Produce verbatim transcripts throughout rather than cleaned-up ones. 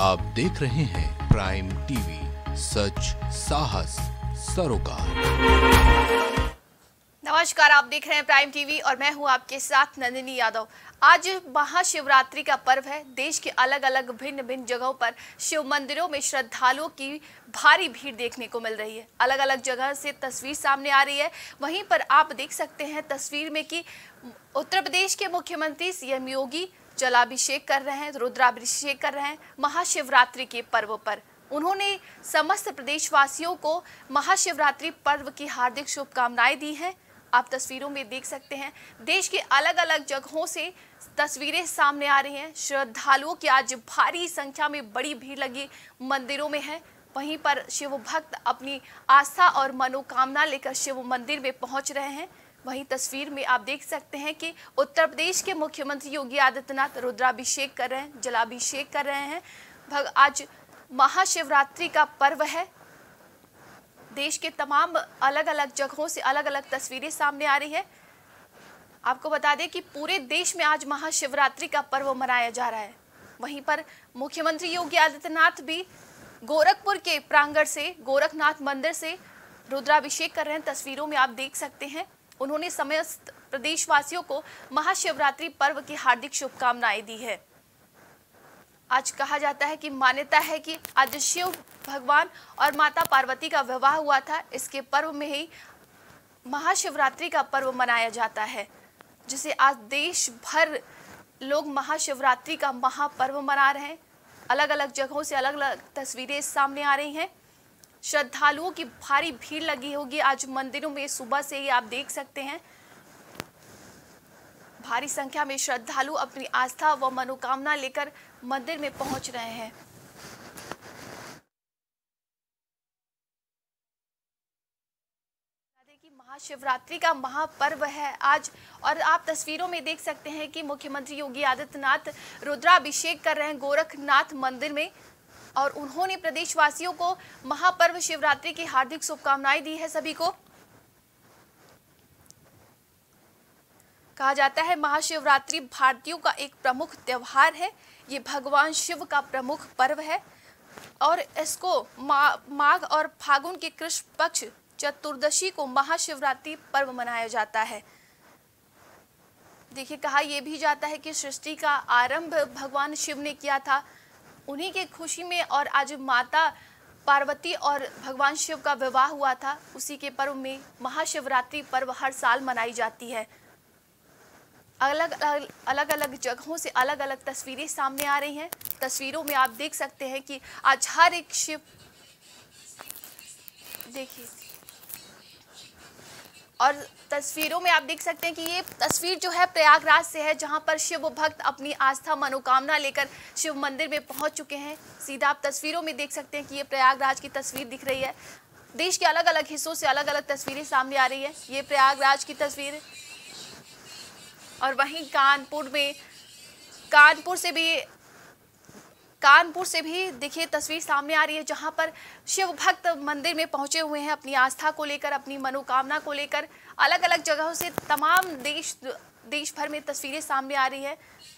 आप देख रहे हैं प्राइम टीवी, सच साहस सरोकार। नमस्कार, आप देख रहे हैं प्राइम टीवी और मैं हूं आपके साथ नंदिनी यादव। आज महाशिवरात्रि का पर्व है। देश के अलग अलग भिन्न भिन्न जगहों पर शिव मंदिरों में श्रद्धालुओं की भारी भीड़ देखने को मिल रही है। अलग अलग जगह से तस्वीर सामने आ रही है। वहीं पर आप देख सकते हैं तस्वीर में कि उत्तर प्रदेश के मुख्यमंत्री सीएम योगी जलाभिषेक कर रहे हैं, रुद्राभिषेक कर रहे हैं महाशिवरात्रि के पर्व पर। उन्होंने समस्त प्रदेशवासियों को महाशिवरात्रि पर्व की हार्दिक शुभकामनाएं दी हैं। आप तस्वीरों में देख सकते हैं देश के अलग अलग जगहों से तस्वीरें सामने आ रही हैं। श्रद्धालुओं की आज भारी संख्या में बड़ी भीड़ लगी मंदिरों में है। वहीं पर शिव भक्त अपनी आस्था और मनोकामना लेकर शिव मंदिर में पहुंच रहे हैं। वहीं तस्वीर में आप देख सकते हैं कि उत्तर प्रदेश के मुख्यमंत्री योगी आदित्यनाथ रुद्राभिषेक कर रहे हैं, जलाभिषेक कर रहे हैं। भग आज महाशिवरात्रि का पर्व है। देश के तमाम अलग अलग जगहों से अलग अलग तस्वीरें सामने आ रही है। आपको बता दें कि पूरे देश में आज महाशिवरात्रि का पर्व मनाया जा रहा है। वहीं पर मुख्यमंत्री योगी आदित्यनाथ भी गोरखपुर के प्रांगण से, गोरखनाथ मंदिर से रुद्राभिषेक कर रहे हैं। तस्वीरों में आप देख सकते हैं उन्होंने समस्त प्रदेशवासियों को महाशिवरात्रि पर्व की हार्दिक शुभकामनाएं दी है। आज कहा जाता है कि मान्यता है कि आज शिव भगवान और माता पार्वती का विवाह हुआ था। इसके पर्व में ही महाशिवरात्रि का पर्व मनाया जाता है, जिसे आज देश भर लोग महाशिवरात्रि का महापर्व मना रहे हैं। अलग अलग जगहों से अलग अलग तस्वीरें सामने आ रही हैं। श्रद्धालुओं की भारी भीड़ लगी होगी आज मंदिरों में। सुबह से ही आप देख सकते हैं भारी संख्या में श्रद्धालु अपनी आस्था व मनोकामना लेकर मंदिर में पहुंच रहे हैं। कि महाशिवरात्रि का महापर्व है आज, और आप तस्वीरों में देख सकते हैं कि मुख्यमंत्री योगी आदित्यनाथ रुद्राभिषेक कर रहे हैं गोरखनाथ मंदिर में, और उन्होंने प्रदेशवासियों को महापर्व शिवरात्रि की हार्दिक शुभकामनाएं दी है। सभी को कहा जाता है महाशिवरात्रि भारतीयों का एक प्रमुख त्योहार है। ये भगवान शिव का प्रमुख पर्व है और इसको मा, माघ और फागुन के कृष्ण पक्ष चतुर्दशी को महाशिवरात्रि पर्व मनाया जाता है। देखिए, कहा यह भी जाता है कि सृष्टि का आरंभ भगवान शिव ने किया था, उन्हीं के खुशी में, और आज माता पार्वती और भगवान शिव का विवाह हुआ था, उसी के पर्व में महाशिवरात्रि पर्व हर साल मनाई जाती है। अलग अलग अलग अलग जगहों से अलग अलग तस्वीरें सामने आ रही हैं। तस्वीरों में आप देख सकते हैं कि आज हर एक शिव, देखिए, और तस्वीरों में आप देख सकते हैं कि ये तस्वीर जो है प्रयागराज से है, जहां पर शिव भक्त अपनी आस्था मनोकामना लेकर शिव मंदिर में पहुंच चुके हैं। सीधा आप तस्वीरों में देख सकते हैं कि ये प्रयागराज की तस्वीर दिख रही है। देश के अलग अलग हिस्सों से अलग अलग तस्वीरें सामने आ रही है। ये प्रयागराज की तस्वीर है, और वहीं कानपुर में कानपुर से भी कानपुर से भी देखिए तस्वीर सामने आ रही है, जहां पर शिव भक्त मंदिर में पहुंचे हुए हैं अपनी आस्था को लेकर, अपनी मनोकामना को लेकर। अलग अलग जगहों से तमाम देश देश भर में तस्वीरें सामने आ रही है।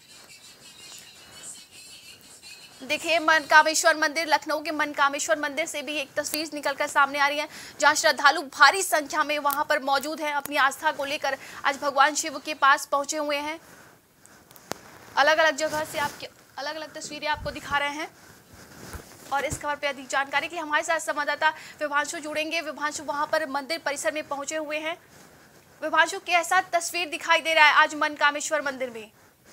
देखिए, मनकामेश्वर मंदिर, लखनऊ के मनकामेश्वर मंदिर से भी एक तस्वीर निकलकर सामने आ रही है, जहां श्रद्धालु भारी संख्या में वहां पर मौजूद हैं, अपनी आस्था को लेकर आज भगवान शिव के पास पहुंचे हुए हैं। अलग अलग जगह से आपके अलग अलग तस्वीरें आपको दिखा रहे हैं। और इस खबर पर अधिक जानकारी के लिए हमारे साथ संवाददाता विभांशु जुड़ेंगे। विभांशु, वहां पर मंदिर परिसर में पहुंचे हुए हैं। विभांशु, कैसा तस्वीर दिखाई दे रहा है आज मनकामेश्वर मंदिर में?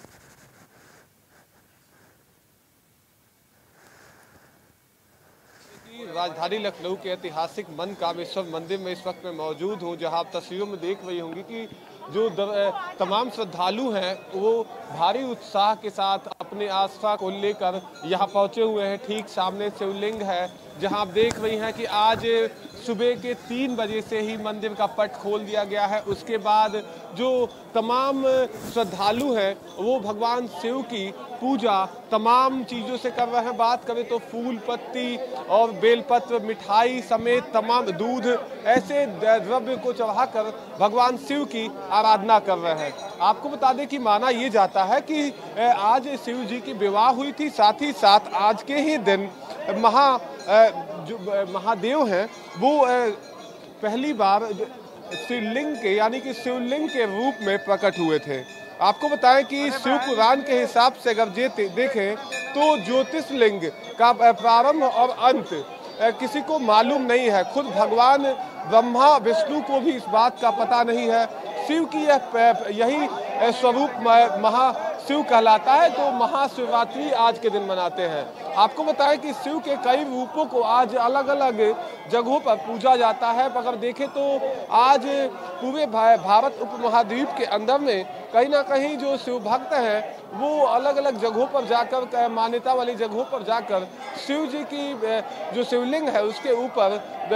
राजधानी लखनऊ के ऐतिहासिक मनकामेश्वर मंदिर में इस वक्त मैं मौजूद हूं, जहां आप तस्वीरों में देख रही होंगी कि जो तमाम श्रद्धालु हैं वो भारी उत्साह के साथ अपने आस्था को लेकर यहाँ पहुँचे हुए हैं। ठीक सामने शिवलिंग है, जहाँ आप देख रही हैं कि आज सुबह के तीन बजे से ही मंदिर का पट खोल दिया गया है। उसके बाद जो तमाम श्रद्धालु हैं वो भगवान शिव की पूजा तमाम चीज़ों से कर रहे हैं। बात करें तो फूल पत्ती और बेलपत्र, मिठाई समेत तमाम दूध, ऐसे द्रव्य को चढ़ाकर भगवान शिव की आराधना कर रहे हैं। आपको बता दें कि माना ये जाता है कि आज शिव जी की विवाह हुई थी, साथ ही साथ आज के ही दिन महा जो महादेव हैं वो पहली बार शिवलिंग के यानी कि शिवलिंग के रूप में प्रकट हुए थे। आपको बताएं कि शिव पुराण के हिसाब से अगर देखें तो ज्योतिषलिंग का प्रारंभ और अंत किसी को मालूम नहीं है। खुद भगवान ब्रह्मा विष्णु को भी इस बात का पता नहीं है। शिव की यह यही स्वरूप महाशिव कहलाता है, तो महाशिवरात्रि आज के दिन मनाते हैं। आपको बताएं कि शिव के कई रूपों को आज अलग अलग जगहों पर पूजा जाता है। अगर देखें तो आज पूरे भारत उपमहाद्वीप के अंदर में कहीं ना कहीं जो शिव भक्त हैं वो अलग अलग जगहों पर जाकर, मान्यता वाली जगहों पर जाकर शिव जी की जो शिवलिंग है उसके ऊपर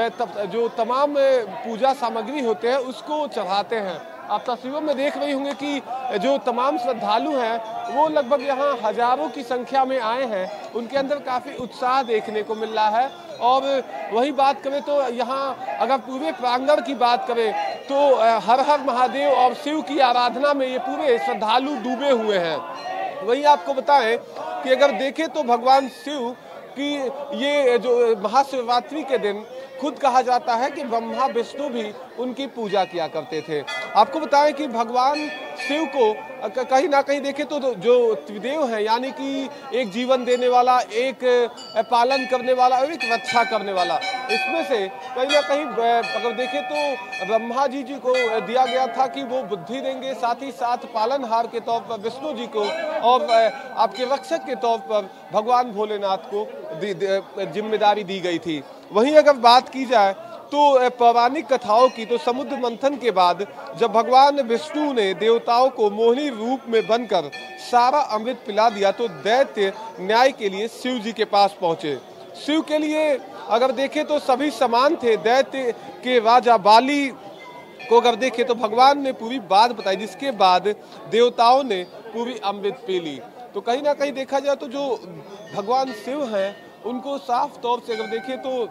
जो तमाम पूजा सामग्री होते हैं उसको चढ़ाते हैं। आप तस्वीरों में देख रही होंगे कि जो तमाम श्रद्धालु हैं वो लगभग यहाँ हजारों की संख्या में आए हैं। उनके अंदर काफ़ी उत्साह देखने को मिल रहा है। और वही बात करें तो यहाँ अगर पूरे प्रांगण की बात करें तो हर हर महादेव और शिव की आराधना में ये पूरे श्रद्धालु डूबे हुए हैं। वही आपको बताएं कि अगर देखें तो भगवान शिव कि ये जो महाशिवरात्रि के दिन खुद कहा जाता है कि ब्रह्मा विष्णु भी उनकी पूजा किया करते थे। आपको बताएं कि भगवान शिव को कहीं ना कहीं देखें तो जो त्रिदेव हैं यानी कि एक जीवन देने वाला, एक पालन करने वाला और एक रक्षा करने वाला, इसमें से कहीं ना कहीं अगर देखें तो ब्रह्मा जी जी को दिया गया था कि वो बुद्धि देंगे, साथ ही साथ पालनहार के तौर पर विष्णु जी को और आपके रक्षक के तौर पर भगवान भोलेनाथ को जिम्मेदारी दी गई थी। वहीं अगर बात की जाए तो पौराणिक कथाओं की, तो समुद्र मंथन के बाद जब भगवान विष्णु ने देवताओं को मोहिनी रूप में बनकर सारा अमृत पिला दिया तो दैत्य न्याय के लिए शिव जी के पास पहुंचे। शिव के लिए अगर देखें तो सभी समान थे। दैत्य के राजा बाली को अगर देखें तो भगवान ने पूरी बात बताई, जिसके बाद देवताओं ने पूरी अमृत पी ली। तो कहीं ना कहीं देखा जाए तो जो भगवान शिव हैं उनको साफ तौर से अगर देखें तो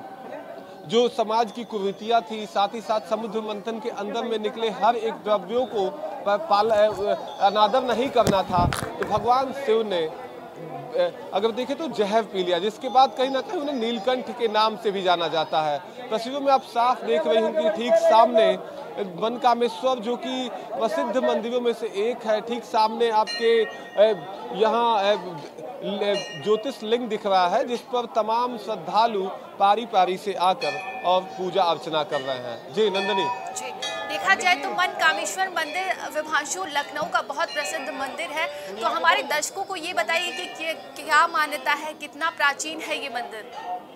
जो समाज की कुरीतियाँ थी, साथ ही साथ समुद्र मंथन के अंदर में निकले हर एक द्रव्यों को पाल अनादर नहीं करना था, तो भगवान शिव ने अगर देखें तो जहर पी लिया, जिसके बाद कहीं ना कहीं उन्हें नीलकंठ के नाम से भी जाना जाता है। तस्वीरों में आप साफ देख रहे होंगे कि ठीक सामने मनकामेश्वर जो कि प्रसिद्ध मंदिरों में से एक है, ठीक सामने आपके यहाँ ज्योतिष लिंग दिख रहा है जिस पर तमाम श्रद्धालु पारी पारी से आकर और पूजा अर्चना कर रहे हैं। जी नंदनी जी, देखा जाए तो मनकामेश्वर मंदिर विभांशु लखनऊ का बहुत प्रसिद्ध मंदिर है। तो हमारे दर्शकों को ये बताइए कि क्या मान्यता है, कितना प्राचीन है ये मंदिर?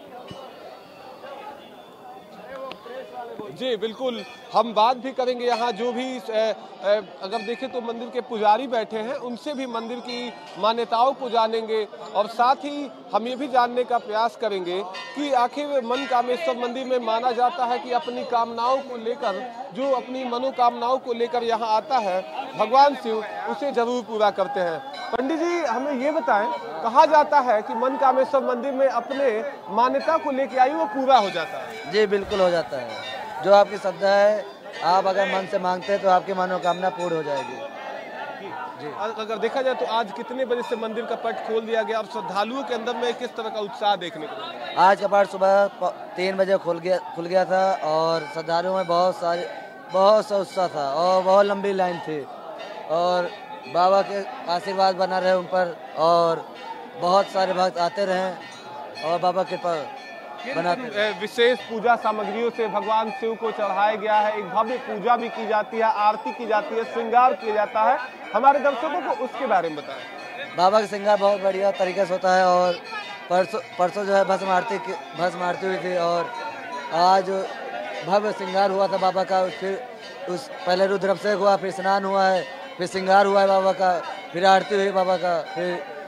जी बिल्कुल, हम बात भी करेंगे यहाँ जो भी अगर देखें तो मंदिर के पुजारी बैठे हैं उनसे भी मंदिर की मान्यताओं को जानेंगे और साथ ही हम ये भी जानने का प्रयास करेंगे कि आखिर मनकामेश्वर मंदिर में माना जाता है कि अपनी कामनाओं को लेकर, जो अपनी मनोकामनाओं को लेकर यहाँ आता है भगवान शिव उसे जरूर पूरा करते हैं। पंडित जी हमें ये बताएं, कहा जाता है कि मनकामेश्वर मंदिर में अपने मान्यता को लेकर आई वो पूरा हो जाता है? जी बिल्कुल हो जाता है। जो आपकी श्रद्धा है, आप अगर मन से मांगते हैं तो आपकी मनोकामना पूर्ण हो जाएगी। जी। अगर देखा जाए तो आज कितने बजे से मंदिर का पट खोल दिया गया और श्रद्धालुओं के अंदर में किस तरह का उत्साह देखने को मिला? आज का पट सुबह तीन बजे खुल गया खुल गया था और श्रद्धालुओं में बहुत सारे बहुत सा उत्साह था और बहुत लंबी लाइन थी और बाबा के आशीर्वाद बना रहे उन पर और बहुत सारे भक्त आते रहे और बाबा कृपा बनाते। विशेष पूजा सामग्रियों से भगवान शिव को चढ़ाया गया है, एक भव्य पूजा भी की जाती है, आरती की जाती है, श्रृंगार किया जाता है। हमारे दर्शकों को उसके बारे में बताएं। बाबा का श्रृंगार बहुत बढ़िया तरीके से होता है और परसों परसों जो है भस्म आरती भस्म आरती हुई थी और आज भव्य श्रृंगार हुआ था बाबा का। फिर उस पहले रुद्राभिषेक हुआ, फिर स्नान हुआ है, फिर श्रृंगार हुआ है बाबा का, फिर आरती हुई बाबा का, फिर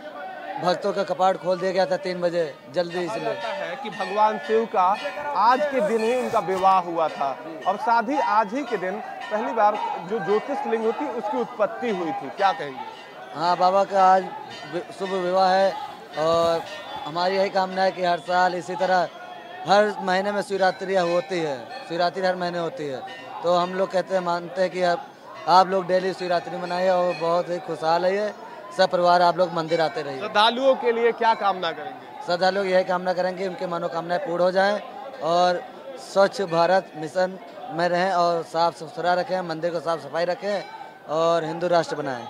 भक्तों का कपाट खोल दिया गया था तीन बजे जल्दी, कहा इसलिए जाता है कि भगवान शिव का आज के दिन ही उनका विवाह हुआ था और साथ ही आज ही के दिन पहली बार जो ज्योतिषलिंग होती है उसकी उत्पत्ति हुई थी। क्या कहेंगे? हाँ, बाबा का आज वि- शुभ विवाह है और हमारी यही कामना है कि हर साल इसी तरह हर महीने में शिवरात्रि होती है। शिवरात्रि हर महीने होती है, तो हम लोग कहते हैं, मानते हैं कि आप, आप लोग डेली शिवरात्रि मनाइए और बहुत ही खुशहाल है ये सब परिवार, आप लोग मंदिर आते रहिए। श्रद्धालुओं के लिए क्या कामना करेंगे? श्रद्धालु यही कामना करेंगे उनकी मनोकामनाएं पूर्ण हो जाएं और स्वच्छ भारत मिशन में रहें और साफ सुथरा रखें, मंदिर को साफ सफाई रखें और हिंदू राष्ट्र बनाएं।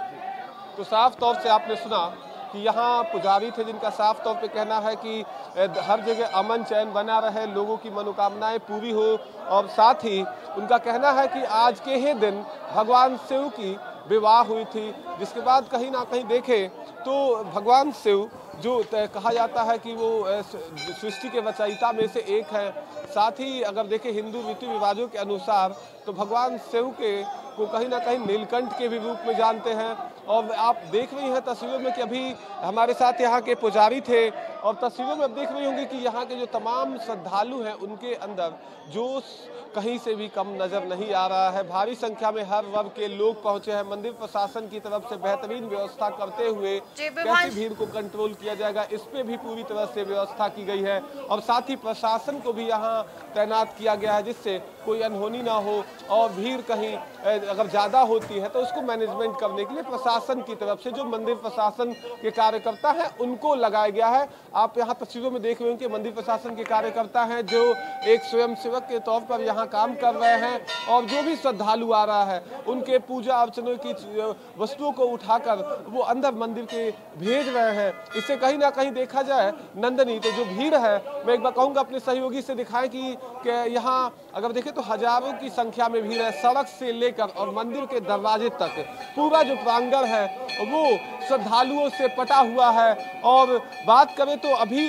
तो साफ तौर से आपने सुना कि यहाँ पुजारी थे जिनका साफ तौर पे कहना है कि हर जगह अमन चैन बना रहे, लोगों की मनोकामनाएं पूरी हो और साथ ही उनका कहना है कि आज के ही दिन भगवान शिव की विवाह हुई थी, जिसके बाद कहीं ना कहीं देखें तो भगवान शिव जो कहा जाता है कि वो सृष्टि के रचयिता में से एक है। साथ ही अगर देखें हिंदू रीति रिवाजों के अनुसार तो भगवान शिव के को कहीं ना कहीं नीलकंठ के भी रूप में जानते हैं। और आप देख रही हैं तस्वीरों में कि अभी हमारे साथ यहाँ के पुजारी थे और तस्वीरों में आप देख रही होंगी कि यहाँ के जो तमाम श्रद्धालु हैं उनके अंदर जोश कहीं से भी कम नजर नहीं आ रहा है। भारी संख्या में हर वर्ग के लोग पहुंचे हैं। मंदिर प्रशासन की तरफ से बेहतरीन व्यवस्था करते हुए कैसे भीड़ को कंट्रोल किया जाएगा इस पे भी पूरी तरह से व्यवस्था की गई है और साथ ही प्रशासन को भी यहाँ तैनात किया गया है जिससे कोई अनहोनी ना हो और भीड़ कहीं अगर ज्यादा होती है तो उसको मैनेजमेंट करने के लिए प्रशासन की तरफ से जो मंदिर प्रशासन के कार्यकर्ता हैं उनको लगाया गया है। आप यहाँ तस्वीरों में देख रहे हैं कि मंदिर प्रशासन के कार्यकर्ता हैं जो एक स्वयंसेवक के तौर पर यहाँ काम कर रहे हैं और जो भी श्रद्धालु आ रहा है उनके पूजा अर्चना की वस्तुओं को उठाकर वो अंदर मंदिर के भेज रहे हैं। इससे कहीं ना कहीं देखा जाए नंदनी तो जो भीड़ है, मैं एक बार कहूँगा अपने सहयोगी से दिखाएं कि, कि यहाँ अगर देखें तो हजारों की संख्या में भीड़ है। सड़क से लेकर और मंदिर के दरवाजे तक पूरा जो प्रांगण है वो श्रद्धालुओं से पटा हुआ है। और बात करें तो अभी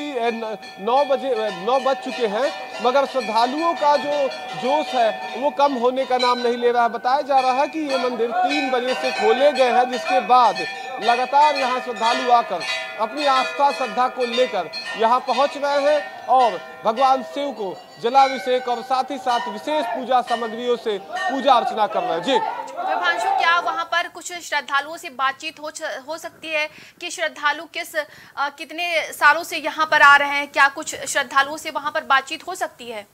नौ बजे नौ बज चुके हैं मगर श्रद्धालुओं का जो जोश है वो कम होने का नाम नहीं ले रहा है। बताया जा रहा है कि ये मंदिर तीन बजे से खोले गए हैं जिसके बाद लगातार यहाँ श्रद्धालु आकर अपनी आस्था श्रद्धा को लेकर यहाँ पहुँच रहे हैं और भगवान शिव को जलाभिषेक और साथ ही साथ विशेष पूजा सामग्रियों से पूजा अर्चना कर रहे हैं। जी विभांशु, क्या वहां पर कुछ श्रद्धालुओं से बातचीत हो हो सकती है कि श्रद्धालु किस आ, कितने सालों से यहाँ पर आ रहे हैं? क्या कुछ श्रद्धालुओं से वहां पर बातचीत हो सकती है?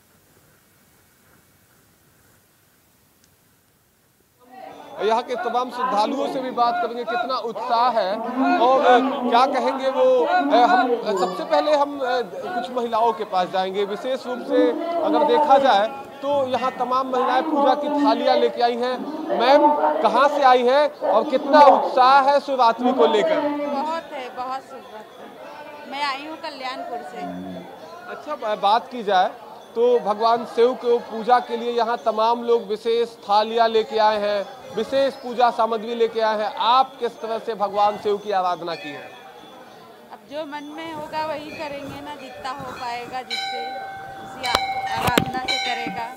यहाँ के तमाम श्रद्धालुओं से भी बात करेंगे कितना उत्साह है और क्या कहेंगे वो। हम सबसे पहले हम कुछ महिलाओं के पास जाएंगे। विशेष रूप से अगर देखा जाए तो यहाँ तमाम महिलाएं पूजा की थालियां लेके आई हैं। मैम, कहाँ से आई है और कितना उत्साह है शिवरात्रि को लेकर? बहुत है, बहुत शिवरात्रि। मैं आई हूँ कल्याणपुर से। अच्छा, बात की जाए तो भगवान शिव को पूजा के लिए यहाँ तमाम लोग विशेष थालियां लेके आए हैं, विशेष पूजा सामग्री लेके आए हैं। आप किस तरह से भगवान शिव की आराधना की है? अब जो मन में होगा वही करेंगे ना, जितना हो पाएगा जिससे उसी आराधना से करेगा।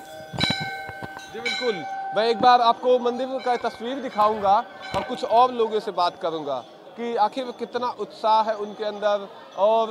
जी बिल्कुल, मैं एक बार आपको मंदिर का तस्वीर दिखाऊंगा और कुछ और लोगों से बात करूंगा कि आखिर कितना उत्साह है उनके अंदर और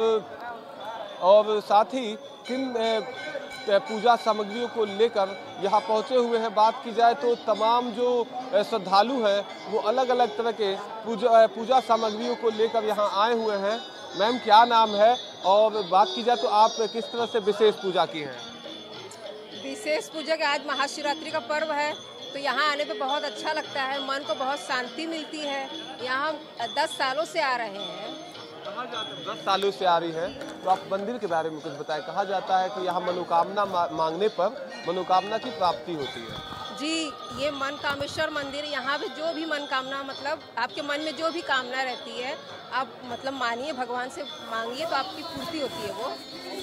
और साथ ही किन पूजा सामग्रियों को लेकर यहाँ पहुँचे हुए हैं। बात की जाए तो तमाम जो श्रद्धालु हैं वो अलग अलग तरह के पूजा पूजा सामग्रियों को लेकर यहाँ आए हुए हैं। मैम, क्या नाम है और बात की जाए तो आप किस तरह से विशेष पूजा की है? विशेष पूजा के आज महाशिवरात्रि का पर्व है तो यहाँ आने पे बहुत अच्छा लगता है, मन को बहुत शांति मिलती है। यहाँ हम दस सालों से आ रहे हैं। कहा जाता है दस सालों से आ रही है, तो आप मंदिर के बारे में कुछ बताएं। कहा जाता है कि यहाँ मनोकामना मांगने पर मनोकामना की प्राप्ति होती है। जी, ये मन कामेश्वर मंदिर, यहाँ पे जो भी मनोकामना मतलब आपके मन में जो भी कामना रहती है आप मतलब मानिए, भगवान से मांगिए तो आपकी पूर्ति होती है वो।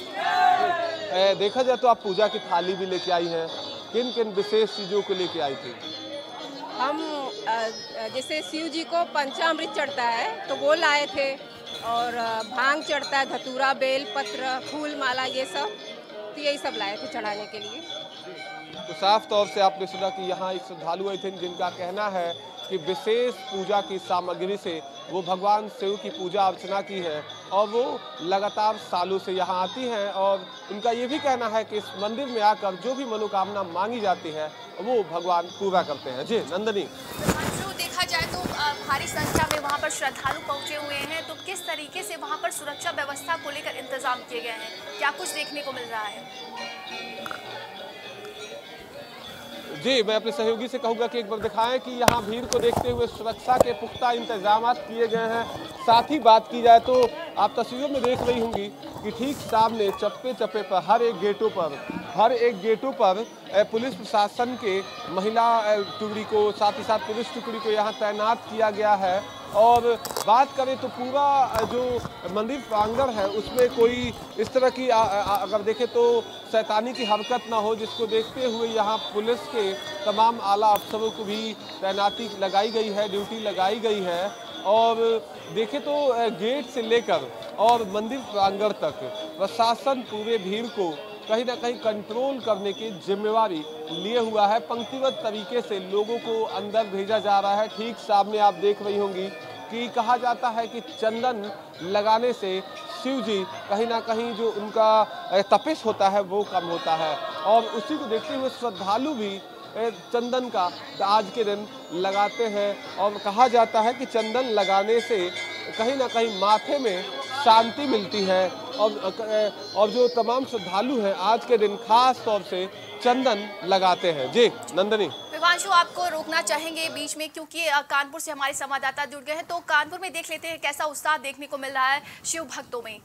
ए, देखा जाए तो आप पूजा की थाली भी लेके आई हैं। किन किन विशेष चीज़ों को लेके आई थी? हम जैसे शिव जी को पंचामृत चढ़ता है तो वो लाए थे और भांग चढ़ता है, धतूरा, बेल पत्र, फूल माला, ये सब तो यही सब लाए थे चढ़ाने के लिए। तो साफ तौर से आपने सुना कि यहाँ एक श्रद्धालु आए थे जिनका कहना है कि विशेष पूजा की सामग्री से वो भगवान शिव की पूजा अर्चना की है और वो लगातार सालों से यहाँ आती हैं और उनका ये भी कहना है कि इस मंदिर में आकर जो भी मनोकामना मांगी जाती है वो भगवान पूरा करते हैं। जी नंदनी, देखा जाए तो भारी संख्या में वहां पर श्रद्धालु पहुंचे हुए हैं, तो किस तरीके से वहां पर सुरक्षा व्यवस्था को लेकर इंतजाम किए गए हैं, क्या कुछ देखने को मिल रहा है? जी मैं अपने सहयोगी से कहूंगा कि एक बार दिखाएं कि यहाँ भीड़ को देखते हुए सुरक्षा के पुख्ता इंतजाम किए गए हैं। साथ ही बात की जाए तो आप तस्वीरों में देख रही होंगी कि ठीक सामने चप्पे चप्पे पर हर एक गेटों पर हर एक गेटों पर पुलिस प्रशासन के महिला टुकड़ी को साथ ही साथ पुलिस टुकड़ी को यहाँ तैनात किया गया है। और बात करें तो पूरा जो मंदिर प्रांगण है उसमें कोई इस तरह की आ, आ, अगर देखें तो शैतानी की हरकत ना हो, जिसको देखते हुए यहाँ पुलिस के तमाम आला अफसरों को भी तैनाती लगाई गई है, ड्यूटी लगाई गई है। और देखें तो गेट से लेकर और मंदिर प्रांगण तक प्रशासन पूरे भीड़ को कहीं ना कहीं कंट्रोल करने की जिम्मेवारी लिए हुआ है। पंक्तिबद्ध तरीके से लोगों को अंदर भेजा जा रहा है। ठीक सामने आप देख रही होंगी कि कहा जाता है कि चंदन लगाने से शिव जी कहीं ना कहीं जो उनका तपिश होता है वो कम होता है और उसी को देखते हुए श्रद्धालु भी चंदन का आज के दिन लगाते हैं। और कहा जाता है कि चंदन लगाने से कहीं ना कहीं माथे में शांति मिलती है और और जो तमाम श्रद्धालु हैं आज के दिन खास तौर से चंदन लगाते हैं। जी नंदनी, विवांशु आपको रोकना चाहेंगे बीच में क्योंकि कानपुर से हमारे संवाददाता जुड़ गए हैं, तो कानपुर में देख लेते हैं कैसा उत्साह देखने को मिल रहा है शिव भक्तों में।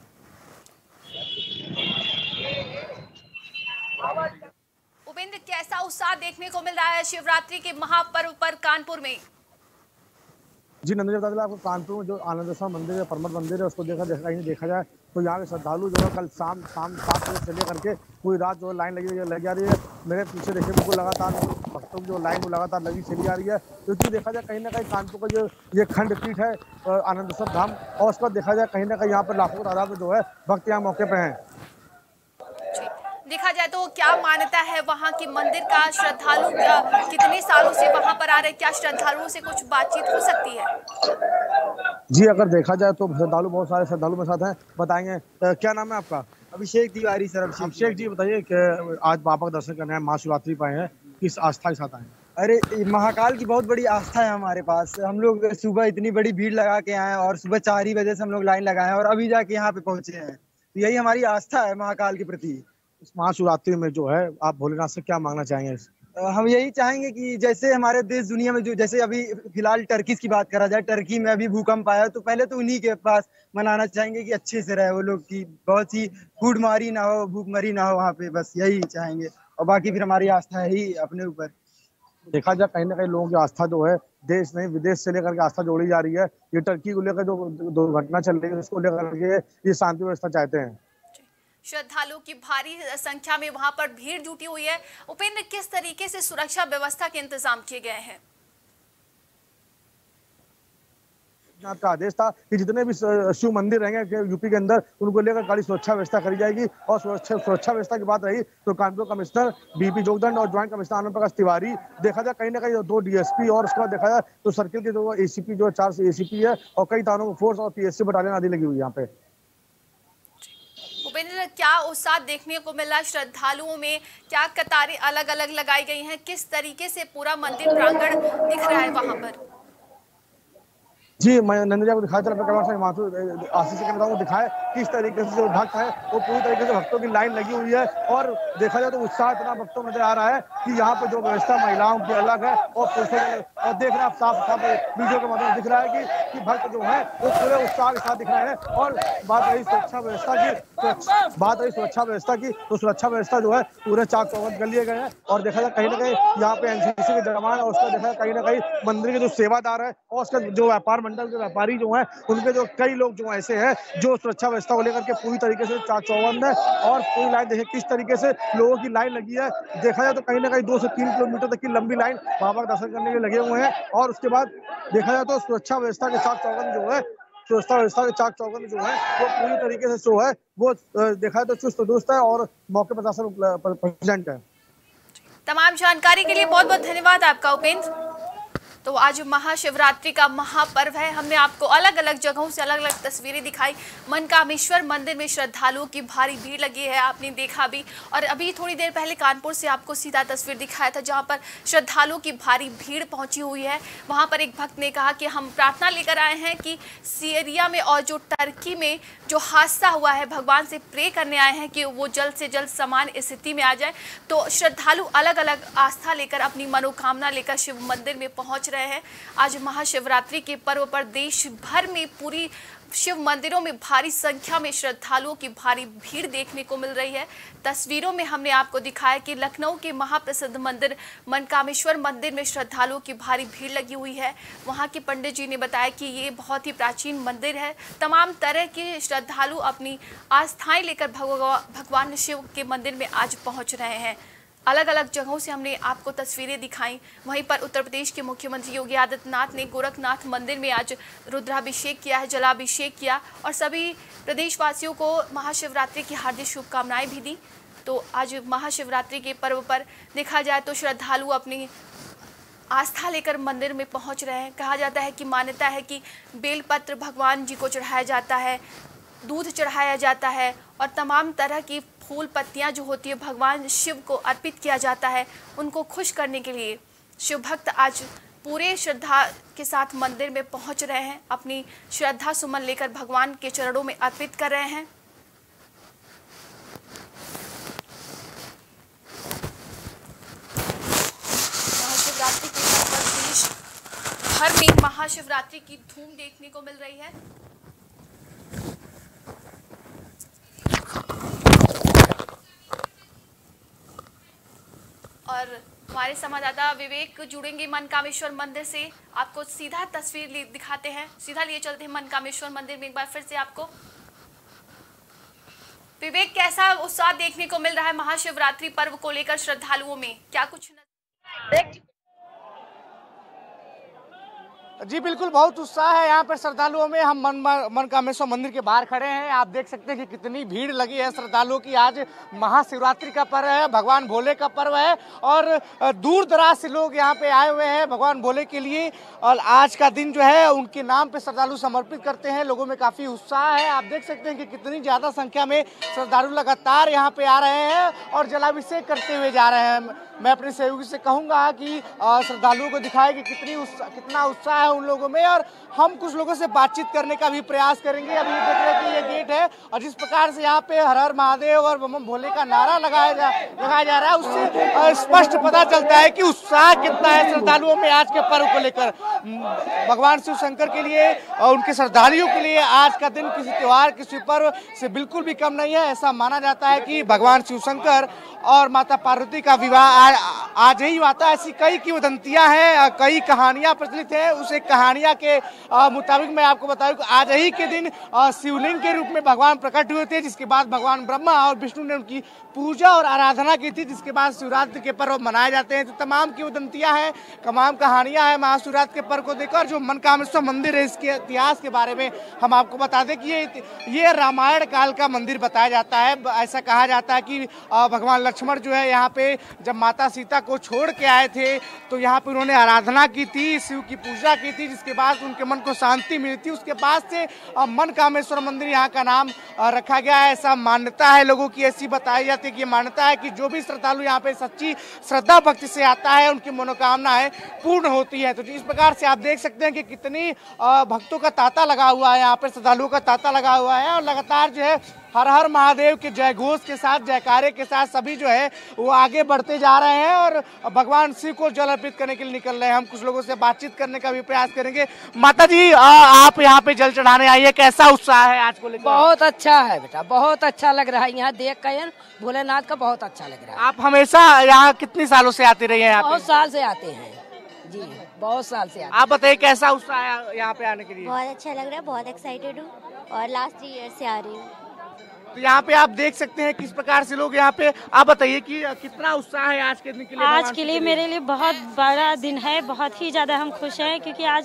उपेंद्र, कैसा उत्साह देखने को मिल रहा है शिवरात्रि के महापर्व पर कानपुर में? जी नंदनी, बता दें आपको कानपुर में जो आनंदेश्वर मंदिर है, परमत मंदिर है, उसको देखा देखा कहीं देखा जाए तो यहाँ के श्रद्धालु जो है कल शाम शाम सात बजे से लेकर के पूरी रात जो है लाइन लगी लगी जा रही है। मेरे पीछे देखिए बिल्कुल लगातार भक्तों की जो लाइन वो लगातार लगी चली जा रही है, क्योंकि देखा जाए कहीं ना कहीं कानपुर का जो ये खंड पीठ है आनंदेश्वर धाम, और उसका देखा जाए कहीं ना कहीं यहाँ पर लाखों तादाद में जो है भक्त यहाँ मौके पर हैं। देखा जाए तो क्या मान्यता है वहाँ की मंदिर का? श्रद्धालु कितने सालों से वहाँ पर आ रहे हैं? क्या श्रद्धालुओं से कुछ बातचीत हो सकती है? जी अगर देखा जाए तो श्रद्धालु बहुत सारे श्रद्धालु मेरे साथ हैं, बताएंगे। क्या नाम है आपका? अभिषेक तिवारी सर। अभिषेक जी बताइए कि आज बाबा का दर्शन करने आए, महाशिवरात्रि पाए हैं, किस आस्था के साथ आए? अरे महाकाल की बहुत बड़ी आस्था है हमारे पास। हम लोग सुबह इतनी बड़ी भीड़ लगा के आए और सुबह चार ही बजे से हम लोग लाइन लगाए और अभी जाके यहाँ पे पहुंचे हैं, तो यही हमारी आस्था है महाकाल के प्रति। इस महाशिवरात्रि में जो है आप भोलेनाथ से क्या मांगना चाहेंगे? हम यही चाहेंगे कि जैसे हमारे देश दुनिया में जो जैसे अभी फिलहाल टर्की की बात करा जाए, टर्की में अभी भूकंप आया तो पहले तो उन्हीं के पास मनाना चाहेंगे कि अच्छे से रहे वो लोग, की बहुत सी भूखमरी ना हो भूखमरी ना हो वहाँ पे, बस यही चाहेंगे। और बाकी फिर हमारी आस्था है ही अपने ऊपर। देखा जाए कहीं ना कहीं लोगों की आस्था जो है देश नहीं विदेश से लेकर के आस्था जोड़ी जा रही है। ये टर्की को लेकर जो दुर्घटना चल रही है उसको लेकर के ये शांति व्यवस्था चाहते हैं। श्रद्धालुओं की भारी संख्या में वहां पर भीड़ जुटी हुई है। उपेंद्र, किस तरीके से सुरक्षा व्यवस्था के इंतजाम किए गए हैं? का आदेश था कि जितने भी शिव मंदिर रहेंगे यूपी के अंदर उनको लेकर कड़ी सुरक्षा व्यवस्था करी जाएगी। और सुरक्षा सुरक्षा व्यवस्था की बात रही तो कानपुर कमिश्नर बीपी जोगदंड और ज्वाइंट कमिश्नर आनंद प्रकाश तिवारी, देखा जाए कहीं ना कहीं दो डीएसपी और उसके बाद देखा जाए तो सर्किल के जो एसीपी जो चार एसीपी है और कई थानों में फोर्स और पीएससी बटालियन आदि लगी हुई है यहाँ पे। उपेंद्र, क्या उत्साह देखने को मिला है श्रद्धालुओं में? क्या कतारें अलग अलग लगाई गई हैं? किस तरीके से पूरा मंदिर प्रांगण दिख रहा है वहां पर? जी मैं नंदनी को दिखाया चला आशीष के नेताओं को दिखाए किस तरीके से जो भक्त है वो पूरी तरीके से भक्तों की लाइन लगी हुई है। और देखा जाए तो उत्साह इतना भक्तों में नजर आ रहा है कि यहाँ पे जो व्यवस्था महिलाओं की अलग है और पुरुषों की, और देख रहे हैं आप साफ साफ वीडियो के माध्यम दिख रहा है कि, कि भक्त जो है वो पूरे उत्साह के साथ दिख रहे हैं। और बात रही सुरक्षा व्यवस्था की बात रही सुरक्षा व्यवस्था की तो सुरक्षा व्यवस्था जो है पूरे चाक चौबंद कर लिए गए हैं। और देखा जाए कहीं ना कहीं यहाँ पे एनसीसी के जवान और उसका देखा जाए कहीं ना कहीं मंदिर के जो सेवादार है और उसका जो व्यापार मंडल के व्यापारी जो हैं उनके जो कई लोग जो ऐसे हैं जो सुरक्षा व्यवस्था को लेकर के पूरी तरीके से चाक चौबंद है। और पूरी लाइन देखिए किस तरीके से लोगों की लाइन लगी है। देखा जाए तो कहीं ना कहीं दो से तीन किलोमीटर तक की लंबी लाइन बाबा का दर्शन करने के लगे हुए हैं। और उसके बाद देखा जाए तो सुरक्षा व्यवस्था के चाक चौबंद जो है सुरक्षा व्यवस्था के चाक चौबंद जो है वो पूरी तरीके से जो है वो देखा जाए तो चुस्त दुरुस्त है और मौके पर प्रशासन प्रेजेंट है। तमाम जानकारी के लिए बहुत बहुत धन्यवाद आपका उपेंद्र। तो आज महाशिवरात्रि का महापर्व है। हमने आपको अलग अलग जगहों से अलग अलग तस्वीरें दिखाई। मनकामेश्वर मंदिर में श्रद्धालुओं की भारी भीड़ लगी है, आपने देखा भी। और अभी थोड़ी देर पहले कानपुर से आपको सीधा तस्वीर दिखाया था जहां पर श्रद्धालुओं की भारी भीड़ पहुंची हुई है। वहां पर एक भक्त ने कहा कि हम प्रार्थना लेकर आए हैं कि सीरिया में और जो टर्की में जो हादसा हुआ है, भगवान से प्रे करने आए हैं कि वो जल्द से जल्द सामान्य स्थिति में आ जाए। तो श्रद्धालु अलग अलग आस्था लेकर, अपनी मनोकामना लेकर शिव मंदिर में पहुंच रहे हैं। आज महाशिवरात्रि के पर्व पर देश भर में पूरी शिव मंदिरों में भारी संख्या में श्रद्धालुओं की भारी भीड़ देखने को मिल रही है। तस्वीरों में हमने आपको दिखाया कि लखनऊ के महाप्रसिद्ध मंदिर मनकामेश्वर मंदिर में श्रद्धालुओं की भारी भीड़ लगी हुई है। वहां के पंडित जी ने बताया कि ये बहुत ही प्राचीन मंदिर है। तमाम तरह के श्रद्धालु अपनी आस्थाएं लेकर भगवान शिव के मंदिर में आज पहुंच रहे हैं। अलग अलग जगहों से हमने आपको तस्वीरें दिखाई। वहीं पर उत्तर प्रदेश के मुख्यमंत्री योगी आदित्यनाथ ने गोरखनाथ मंदिर में आज रुद्राभिषेक किया है, जलाभिषेक किया और सभी प्रदेशवासियों को महाशिवरात्रि की हार्दिक शुभकामनाएं भी दी। तो आज महाशिवरात्रि के पर्व पर देखा जाए तो श्रद्धालु अपनी आस्था लेकर मंदिर में पहुंच रहे हैं। कहा जाता है कि मान्यता है कि बेलपत्र भगवान जी को चढ़ाया जाता है, दूध चढ़ाया जाता है और तमाम तरह की फूल पत्तियां जो होती है भगवान शिव को अर्पित किया जाता है। उनको खुश करने के लिए शिव भक्त आज पूरे श्रद्धा के साथ मंदिर में पहुंच रहे हैं, अपनी श्रद्धा सुमन लेकर भगवान के चरणों में अर्पित कर रहे हैं। महाशिवरात्रि के पर देश भर में महाशिवरात्रि की धूम देखने को मिल रही है। और हमारे संवाददाता विवेक जुड़ेंगे मनकामेश्वर मंदिर से, आपको सीधा तस्वीर दिखाते हैं, सीधा लिए चलते हैं मनकामेश्वर मंदिर में एक बार फिर से आपको। विवेक, कैसा उत्साह देखने को मिल रहा है महाशिवरात्रि पर्व को लेकर श्रद्धालुओं में, क्या कुछ न... जी बिल्कुल, बहुत उत्साह है यहाँ पर श्रद्धालुओं में। हम मन मनकामेश्वर मंदिर के बाहर खड़े हैं, आप देख सकते हैं कि कितनी भीड़ लगी है श्रद्धालुओं की। आज महाशिवरात्रि का पर्व है, भगवान भोले का पर्व है और दूर दराज से लोग यहाँ पे आए हुए हैं भगवान भोले के लिए। और आज का दिन जो है उनके नाम पे श्रद्धालु समर्पित करते हैं। लोगों में काफ़ी उत्साह है, आप देख सकते हैं कि कितनी ज़्यादा संख्या में श्रद्धालु लगातार यहाँ पे आ रहे हैं और जलाभिषेक करते हुए जा रहे हैं। मैं अपने सहयोगी से कहूँगा कि श्रद्धालुओं को दिखाए कि कितनी उत्साह कितना उत्साह है उन लोगों में, और हम कुछ लोगों से बातचीत करने का भी प्रयास करेंगे। अभी देख रहे हैं कि ये गेट है और जिस प्रकार से यहाँ पे हर हर महादेव और बम भोले का नारा लगाया जा लगाया जा रहा है, उससे स्पष्ट पता चलता है कि उत्साह कितना है श्रद्धालुओं में आज के पर्व को लेकर। भगवान शिव शंकर के लिए और उनके श्रद्धालुओं के लिए आज का दिन किसी त्योहार किसी पर्व से बिल्कुल भी कम नहीं है। ऐसा माना जाता है कि भगवान शिव शंकर और माता पार्वती का विवाह आज ही हुआ था। ऐसी कई किंवदंतियां हैं, कई कहानियां प्रचलित है। उस एक कहानियां के मुताबिक मैं आपको बताऊं कि आज ही के दिन शिवलिंग के रूप में भगवान प्रकट हुए थे, जिसके बाद भगवान ब्रह्मा और विष्णु ने उनकी पूजा और आराधना की थी, जिसके बाद शिवरात्रि के पर्व मनाए जाते हैं। तो तमाम किंवदंतियां हैं, तमाम कहानियां हैं महाशिवरात्रि के पर्व को देखकर। जो मनकामेश्वर मंदिर है, इसके इतिहास के बारे में हम आपको बता दें कि ये ये रामायण काल का मंदिर बताया जाता है। ऐसा कहा जाता है कि भगवान लक्ष्मण जो है यहाँ पे जब माता सीता को छोड़ के आए थे तो यहाँ पे उन्होंने आराधना की थी, शिव की पूजा की थी, जिसके बाद उनके मन को शांति मिली थी। उसके बाद से मनकामेश्वर मंदिर यहाँ का नाम रखा गया है। ऐसा मान्यता है, लोगों की ऐसी बताई जाती है कि मान्यता है कि जो भी श्रद्धालु यहाँ पे सच्ची श्रद्धा भक्ति से आता है उनकी मनोकामनाएं पूर्ण होती है। तो इस प्रकार से आप देख सकते हैं कि कितनी भक्तों का तांता लगा हुआ है, यहाँ पे श्रद्धालुओं का तांता लगा हुआ है और लगातार जो है हर हर महादेव के जय घोष के साथ, जयकारे के साथ सभी जो है वो आगे बढ़ते जा रहे हैं और भगवान शिव को जल अर्पित करने के लिए निकल रहे हैं। हम कुछ लोगों से बातचीत करने का भी प्रयास करेंगे। माता जी, आ, आप यहाँ पे जल चढ़ाने आई है, कैसा उत्साह है आज को लेकर? बहुत अच्छा है बेटा, बहुत अच्छा लग रहा है। यहाँ देख कर भोलेनाथ का बहुत अच्छा लग रहा है। आप हमेशा यहाँ कितने सालों से आते रहे हैं? बहुत साल से आते हैं जी, बहुत साल से आते। आप बताइए कैसा उत्साह है यहाँ पे आने के लिए? बहुत अच्छा लग रहा है, बहुत एक्साइटेड हूँ और लास्ट थ्री ईयर से आ रही हूँ। तो यहाँ पे आप देख सकते हैं किस प्रकार से लोग यहाँ पे। आप बताइए कि कितना उत्साह है आज के दिन के लिए? आज के लिए मेरे लिए बहुत बड़ा दिन है, बहुत ही ज़्यादा हम खुश हैं क्योंकि आज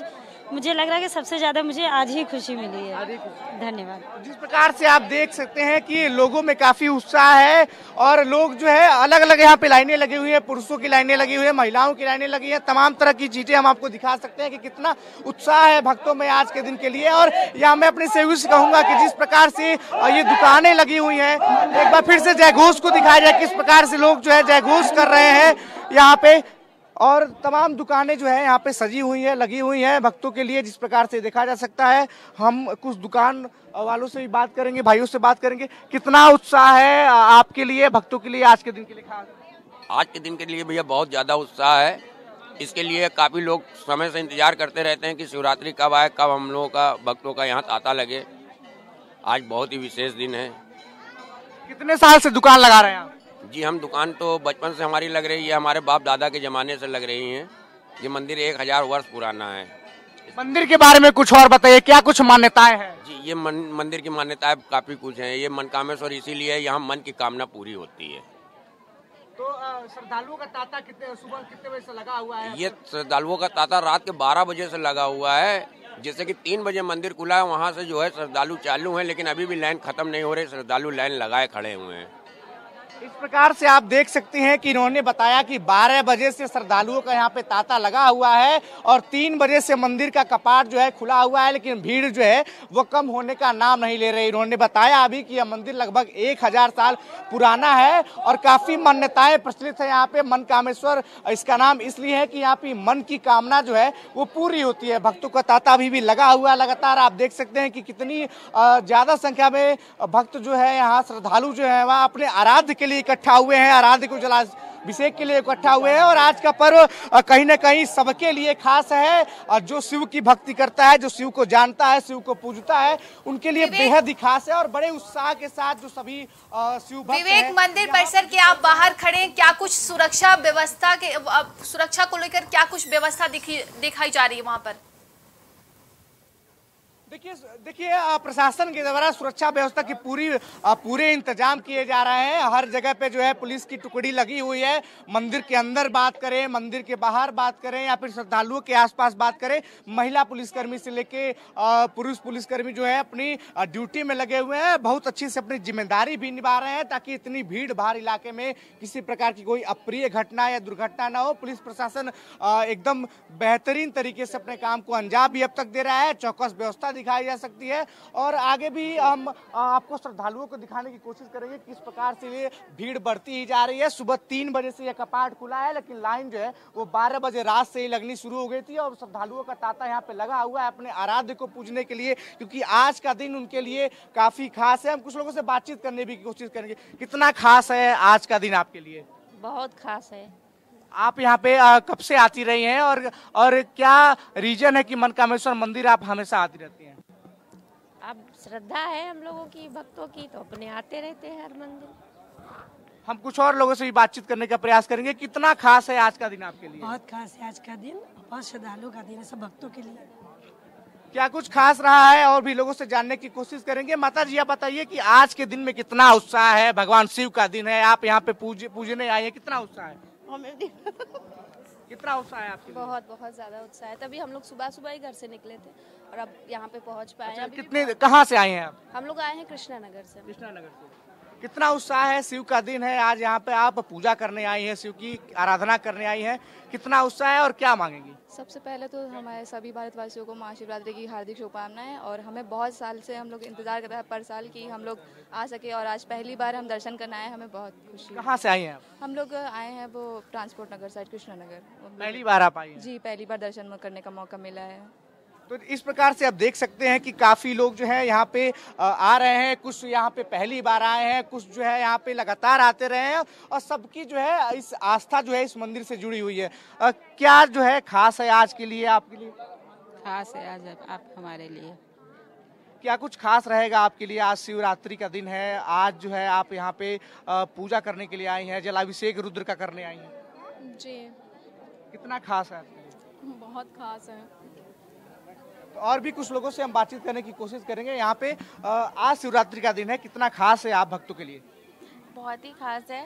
मुझे लग रहा है कि सबसे ज्यादा मुझे आज ही खुशी मिली है। धन्यवाद। जिस प्रकार से आप देख सकते हैं कि लोगों में काफी उत्साह है और लोग जो है अलग अलग यहाँ पे लाइनें लगी हुई है, पुरुषों की लाइनें लगी हुई है, महिलाओं की लाइनें लगी है, तमाम तरह की चीजें हम आपको दिखा सकते हैं कि कितना उत्साह है भक्तों में आज के दिन के लिए। और यहाँ मैं अपने सहयोगी से कहूंगा कि जिस प्रकार से ये दुकानें लगी हुई हैं, एक बार फिर से जयघोष को दिखाया जाए, किस प्रकार से लोग जो है जयघोष कर रहे हैं यहाँ पे, और तमाम दुकानें जो है यहाँ पे सजी हुई है, लगी हुई हैं भक्तों के लिए, जिस प्रकार से देखा जा सकता है। हम कुछ दुकान वालों से भी बात करेंगे, भाइयों से बात करेंगे, कितना उत्साह है आपके लिए, भक्तों के लिए आज के दिन के लिए? खास आज के दिन के लिए भैया बहुत ज़्यादा उत्साह है। इसके लिए काफ़ी लोग समय से इंतजार करते रहते हैं कि शिवरात्रि कब आए, कब हम लोगों का भक्तों का यहाँ तांता लगे। आज बहुत ही विशेष दिन है। कितने साल से दुकान लगा रहे हैं आप? जी हम दुकान तो बचपन से हमारी लग रही है, हमारे बाप दादा के ज़माने से लग रही हैं। ये मंदिर एक हजार वर्ष पुराना है। मंदिर के बारे में कुछ और बताइए, क्या कुछ मान्यताएं हैं? जी ये मन, मंदिर की मान्यताएं काफ़ी कुछ हैं। ये मनकामेश्वर इसीलिए यहाँ मन की कामना पूरी होती है। तो श्रद्धालुओं का तांता कितने सुबह कितने बजे से लगा हुआ है? ये श्रद्धालुओं का तांता रात के बारह बजे से लगा हुआ है। जैसे कि तीन बजे मंदिर खुला है, वहाँ से जो है श्रद्धालु चालू हैं, लेकिन अभी भी लाइन खत्म नहीं हो रही, श्रद्धालु लाइन लगाए खड़े हुए हैं। इस प्रकार से आप देख सकते हैं कि इन्होंने बताया कि बारह बजे से श्रद्धालुओं का यहाँ पे तांता लगा हुआ है और तीन बजे से मंदिर का कपाट जो है खुला हुआ है, लेकिन भीड़ जो है वो कम होने का नाम नहीं ले रही। इन्होंने बताया अभी कि यह मंदिर लगभग एक हजार साल पुराना है और काफी मान्यताएं प्रचलित है यहाँ पे। मनकामेश्वर इसका नाम इसलिए है कि यहाँ पे मन की कामना जो है वो पूरी होती है। भक्तों का तांता अभी भी लगा हुआ है लगातार। आप देख सकते हैं कि कितनी ज्यादा संख्या में भक्त जो है यहाँ श्रद्धालु जो है वह अपने आराध्य के लिए इकट्ठा हुए हैं, आराध्य को जलाभिषेक के लिए इकट्ठा हुए हैं। और आज का पर्व कहीं ना कहीं सबके लिए खास है और जो शिव की भक्ति करता है, जो शिव को जानता है, शिव को पूजता है, उनके लिए बेहद ही खास है और बड़े उत्साह के साथ जो सभी शिव भक्त विवेक मंदिर परिसर के आप बाहर खड़े हैं, क्या कुछ सुरक्षा व्यवस्था के सुरक्षा को लेकर क्या कुछ व्यवस्था दिखाई जा रही है वहाँ पर? देखिए देखिए प्रशासन के द्वारा सुरक्षा व्यवस्था की पूरी पूरे इंतजाम किए जा रहे हैं। हर जगह पे जो है पुलिस की टुकड़ी लगी हुई है। मंदिर के अंदर बात करें, मंदिर के बाहर बात करें या फिर श्रद्धालुओं के आसपास बात करें, महिला पुलिसकर्मी से लेके पुरुष पुलिसकर्मी जो है अपनी ड्यूटी में लगे हुए हैं, बहुत अच्छी से अपनी जिम्मेदारी भी निभा रहे हैं ताकि इतनी भीड़ भाड़ इलाके में किसी प्रकार की कोई अप्रिय घटना या दुर्घटना न हो। पुलिस प्रशासन एकदम बेहतरीन तरीके से अपने काम को अंजाम भी अब तक दे रहा है। चौकस व्यवस्था दिखाई जा सकती है और आगे भी हम आपको श्रद्धालुओं को दिखाने की कोशिश करेंगे किस प्रकार से ये भीड़ बढ़ती ही जा रही है। सुबह तीन बजे से यह कपाट खुला है, लेकिन लाइन जो है वो बारह बजे रात से ही लगनी शुरू हो गई थी और श्रद्धालुओं का तांता यहाँ पे लगा हुआ है अपने आराध्य को पूजने के लिए, क्योंकि आज का दिन उनके लिए काफी खास है। हम कुछ लोगों से बातचीत करने की कोशिश करेंगे। कितना खास है आज का दिन आपके लिए? बहुत खास है। आप यहाँ पे कब से आती रही हैं और और क्या रीजन है कि मनकामेश्वर मंदिर आप हमेशा आती रहती हैं? अब श्रद्धा है हम लोगों की, भक्तों की, तो अपने आते रहते हैं हर मंदिर। हम कुछ और लोगों से भी बातचीत करने का प्रयास करेंगे। कितना खास है आज का दिन आपके लिए? बहुत खास है आज का दिन, बहुत श्रद्धालुओं का दिन है, सब भक्तों के लिए। क्या कुछ खास रहा है और भी लोगों से जानने की कोशिश करेंगे। माता जी आप बताइए कि आज के दिन में कितना उत्साह है? भगवान शिव का दिन है, आप यहाँ पे पूज पूजने आए हैं, कितना उत्साह है? कितना उत्साह है आपके? बहुत बहुत ज्यादा उत्साह है, तभी हम लोग सुबह सुबह ही घर से निकले थे और अब यहाँ पे पहुँच पाए। अच्छा, कितने कहाँ से आए हैं आप? हम लोग आए हैं कृष्णा नगर से। कृष्णा नगर से। कितना उत्साह है? शिव का दिन है आज, यहाँ पे आप पूजा करने आई हैं, शिव की आराधना करने आई हैं, कितना उत्साह है और क्या मांगेंगी? सबसे पहले तो हमारे सभी भारतवासियों को महाशिवरात्रि की हार्दिक शुभकामनाएं और हमें बहुत साल से हम लोग इंतजार कर रहे हैं पर साल की हम लोग आ सके और आज पहली बार हम दर्शन करने आए, हमें बहुत खुशी। कहाँ से आई हैं आप? हम लोग आए हैं वो ट्रांसपोर्ट नगर साइड, कृष्णा नगर। पहली बार आप आई हैं? जी पहली बार दर्शन करने का मौका मिला है। तो इस प्रकार से आप देख सकते हैं कि काफी लोग जो है यहाँ पे आ रहे हैं, कुछ यहाँ पे पहली बार आए हैं, कुछ जो है यहाँ पे लगातार आते रहे हैं और सबकी जो है इस आस्था जो है इस मंदिर से जुड़ी हुई है। आ, क्या जो है खास है आज के लिए, आपके लिए? खास है आज आप हमारे लिए। क्या कुछ खास रहेगा आपके लिए? आज शिवरात्रि का दिन है, आज जो है आप यहाँ पे पूजा करने के लिए आई हैं, जलाभिषेक रुद्र का करने आई हैं। जी। कितना खास है आपके लिए? बहुत खास है। तो और भी कुछ लोगों से हम बातचीत करने की कोशिश करेंगे। यहाँ पे आज शिवरात्रि का दिन है, कितना खास है आप भक्तों के लिए? बहुत ही खास है।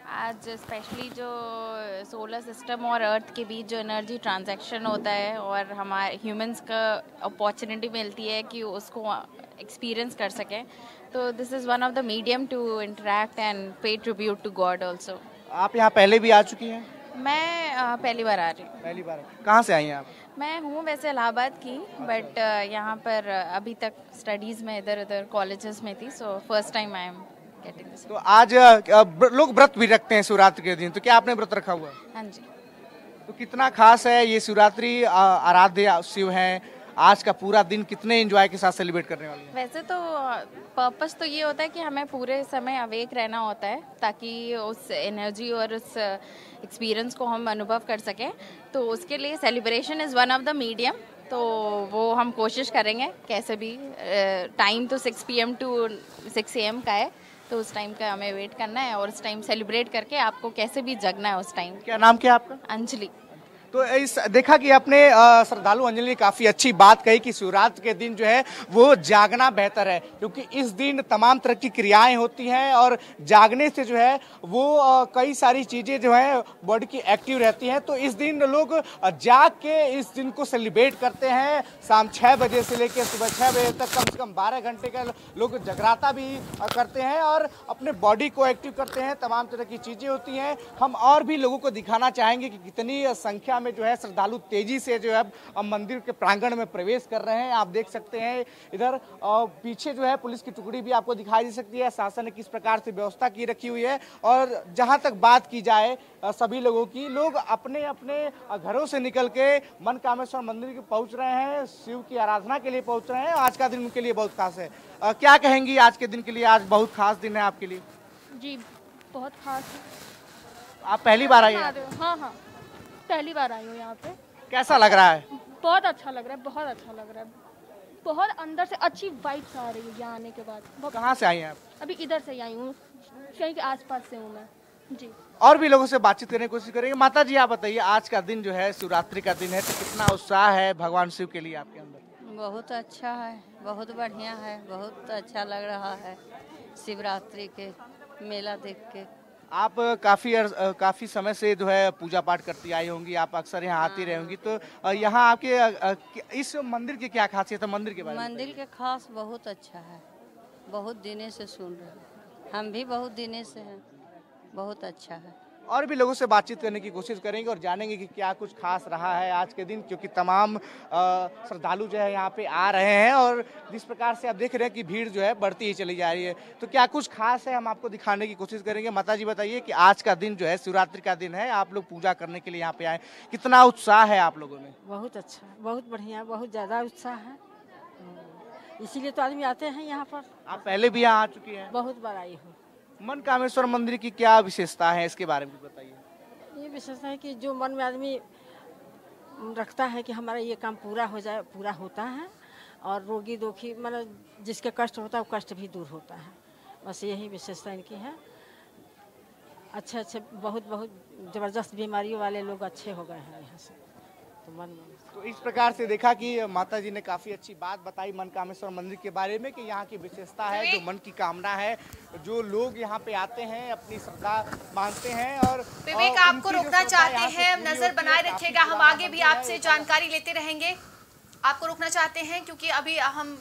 आज स्पेशली जो सोलर सिस्टम और अर्थ के बीच जो एनर्जी ट्रांजैक्शन होता है और हमारे ह्यूमंस का अपॉर्चुनिटी मिलती है कि उसको एक्सपीरियंस कर सकें, तो this is one of the medium to interact and pay tribute to God also. आप यहाँ पहले भी आ चुकी हैं? मैं uh, पहली बार आ रही हूँ। पहली बार? कहाँ से आई हैं आप? मैं हूँ वैसे इलाहाबाद की, बट uh, यहाँ पर uh, अभी तक स्टडीज़ में इधर उधर कॉलेजेस में थी, so first time I am getting this. तो आज uh, लोग व्रत भी रखते हैं शिवरात्रि के दिन, तो क्या आपने व्रत रखा हुआ है? हाँ जी। तो कितना खास है ये शिवरात्रि? आराध्य शिव हैं, आज का पूरा दिन कितने एंजॉय के साथ सेलिब्रेट करने वाले हैं? वैसे तो पर्पस तो ये होता है कि हमें पूरे समय अवेक रहना होता है ताकि उस एनर्जी और उस एक्सपीरियंस को हम अनुभव कर सकें, तो उसके लिए celebration is one of the medium. तो वो हम कोशिश करेंगे कैसे भी। टाइम तो six PM to six AM का है, तो उस टाइम का हमें वेट करना है और उस टाइम सेलिब्रेट करके आपको कैसे भी जगना है उस टाइम। क्या नाम क्या आपका? अंजलि। तो इस देखा कि अपने श्रद्धालु अंजलि ने काफ़ी अच्छी बात कही कि शिवरात्रि के दिन जो है वो जागना बेहतर है, क्योंकि इस दिन तमाम तरह की क्रियाएं होती हैं और जागने से जो है वो कई सारी चीज़ें जो है बॉडी की एक्टिव रहती हैं। तो इस दिन लोग जाग के इस दिन को सेलिब्रेट करते हैं। शाम छः बजे से लेकर सुबह छः बजे तक कम से कम बारह घंटे का लोग जगराता भी करते हैं और अपने बॉडी को एक्टिव करते हैं। तमाम तरह की चीज़ें होती हैं। हम और भी लोगों को दिखाना चाहेंगे कि कितनी संख्या में जो है श्रद्धालु तेजी से जो है मंदिर के प्रांगण में प्रवेश कर रहे हैं। आप देख सकते हैं इधर पीछे जो है पुलिस की टुकड़ी भी आपको दिखाई दे सकती है। शासन ने किस प्रकार से व्यवस्था की रखी हुई है। और जहां तक बात की जाए सभी लोगों की, लोग अपने अपने घरों से निकल के मनकामेश्वर मंदिर के पहुंच रहे हैं, शिव की आराधना के लिए पहुंच रहे हैं। आज का दिन उनके लिए बहुत खास है। क्या कहेंगी आज के दिन के लिए? आज बहुत खास दिन है आपके लिए। जी बहुत खास है। आप पहली बार आई हैं? हाँ हाँ पहली बार आई हूँ यहाँ पे। कैसा लग रहा है? बहुत अच्छा लग रहा है, बहुत अच्छा लग रहा है। बहुत अंदर से अच्छी वाइब्स आ रही है यहाँ आने के बाद। कहाँ से आई हैं आप? अभी इधर से आई हूँ, कहीं के आसपास से हूँ मैं जी। और भी लोगों से बातचीत करने की कोशिश करेंगे। माता जी आप बताइए, आज का दिन जो है शिवरात्रि का दिन है, तो कितना उत्साह है भगवान शिव के लिए आपके अंदर? बहुत अच्छा है, बहुत बढ़िया है, बहुत अच्छा लग रहा है शिवरात्रि के मेला देख के। आप काफ़ी काफ़ी समय से जो है पूजा पाठ करती आई होंगी, आप अक्सर यहाँ आती रही होंगी, तो यहाँ आपके इस मंदिर की क्या खासियत है? मंदिर के बारे में मंदिर के खास बहुत अच्छा है, बहुत दिनों से सुन रहे हैं, हम भी बहुत दिनों से हैं, बहुत अच्छा है। और भी लोगों से बातचीत करने की कोशिश करेंगे और जानेंगे कि क्या कुछ खास रहा है आज के दिन, क्योंकि तमाम श्रद्धालु जो है यहाँ पे आ रहे हैं और जिस प्रकार से आप देख रहे हैं कि भीड़ जो है बढ़ती ही चली जा रही है। तो क्या कुछ खास है, हम आपको दिखाने की कोशिश करेंगे। माता जी बताइए कि आज का दिन जो है शिवरात्रि का दिन है, आप लोग पूजा करने के लिए यहाँ पे आए, कितना उत्साह है आप लोगों में? बहुत अच्छा, बहुत बढ़िया, बहुत ज़्यादा उत्साह है, इसीलिए तो आदमी आते हैं यहाँ पर। आप पहले भी यहाँ आ चुकी हैं? बहुत बार आई हूँ। मनकामेश्वर मंदिर की क्या विशेषता है, इसके बारे में बताइए। ये विशेषता है कि जो मन में आदमी रखता है कि हमारा ये काम पूरा हो जाए, पूरा होता है। और रोगी दुखी मतलब जिसके कष्ट होता है वो कष्ट भी दूर होता है। बस यही विशेषता इनकी है। अच्छे अच्छे बहुत बहुत ज़बरदस्त बीमारियों वाले लोग अच्छे हो गए हैं यहाँ से। तो मन तो इस प्रकार से देखा कि माता जी ने काफ़ी अच्छी बात बताई मनकामेश्वर मंदिर के बारे में कि यहाँ की विशेषता है, जो मन की कामना है, जो लोग यहाँ पे आते हैं अपनी श्रद्धा मानते हैं। और विवेक आपको रोकना चाहते हैं, नजर बनाए रखिएगा, हम आगे भी आपसे जानकारी लेते रहेंगे। आपको रोकना चाहते हैं क्योंकि अभी हम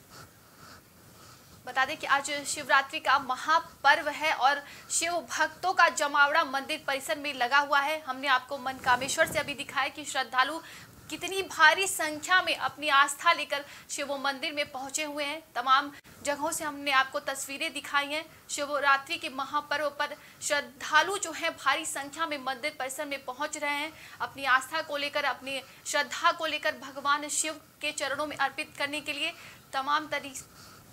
बता दें कि आज शिवरात्रि का महापर्व है और शिव भक्तों का जमावड़ा मंदिर परिसर में लगा हुआ है। हमने आपको मनकामेश्वर से अभी दिखाया कि श्रद्धालु कितनी भारी संख्या में अपनी आस्था लेकर शिव मंदिर में पहुंचे हुए हैं। तमाम जगहों से हमने आपको तस्वीरें दिखाई हैं। शिवरात्रि के महापर्व पर श्रद्धालु जो हैं भारी संख्या में मंदिर परिसर में पहुंच रहे हैं, अपनी आस्था को लेकर, अपनी श्रद्धा को लेकर भगवान शिव के चरणों में अर्पित करने के लिए। तमाम तरीके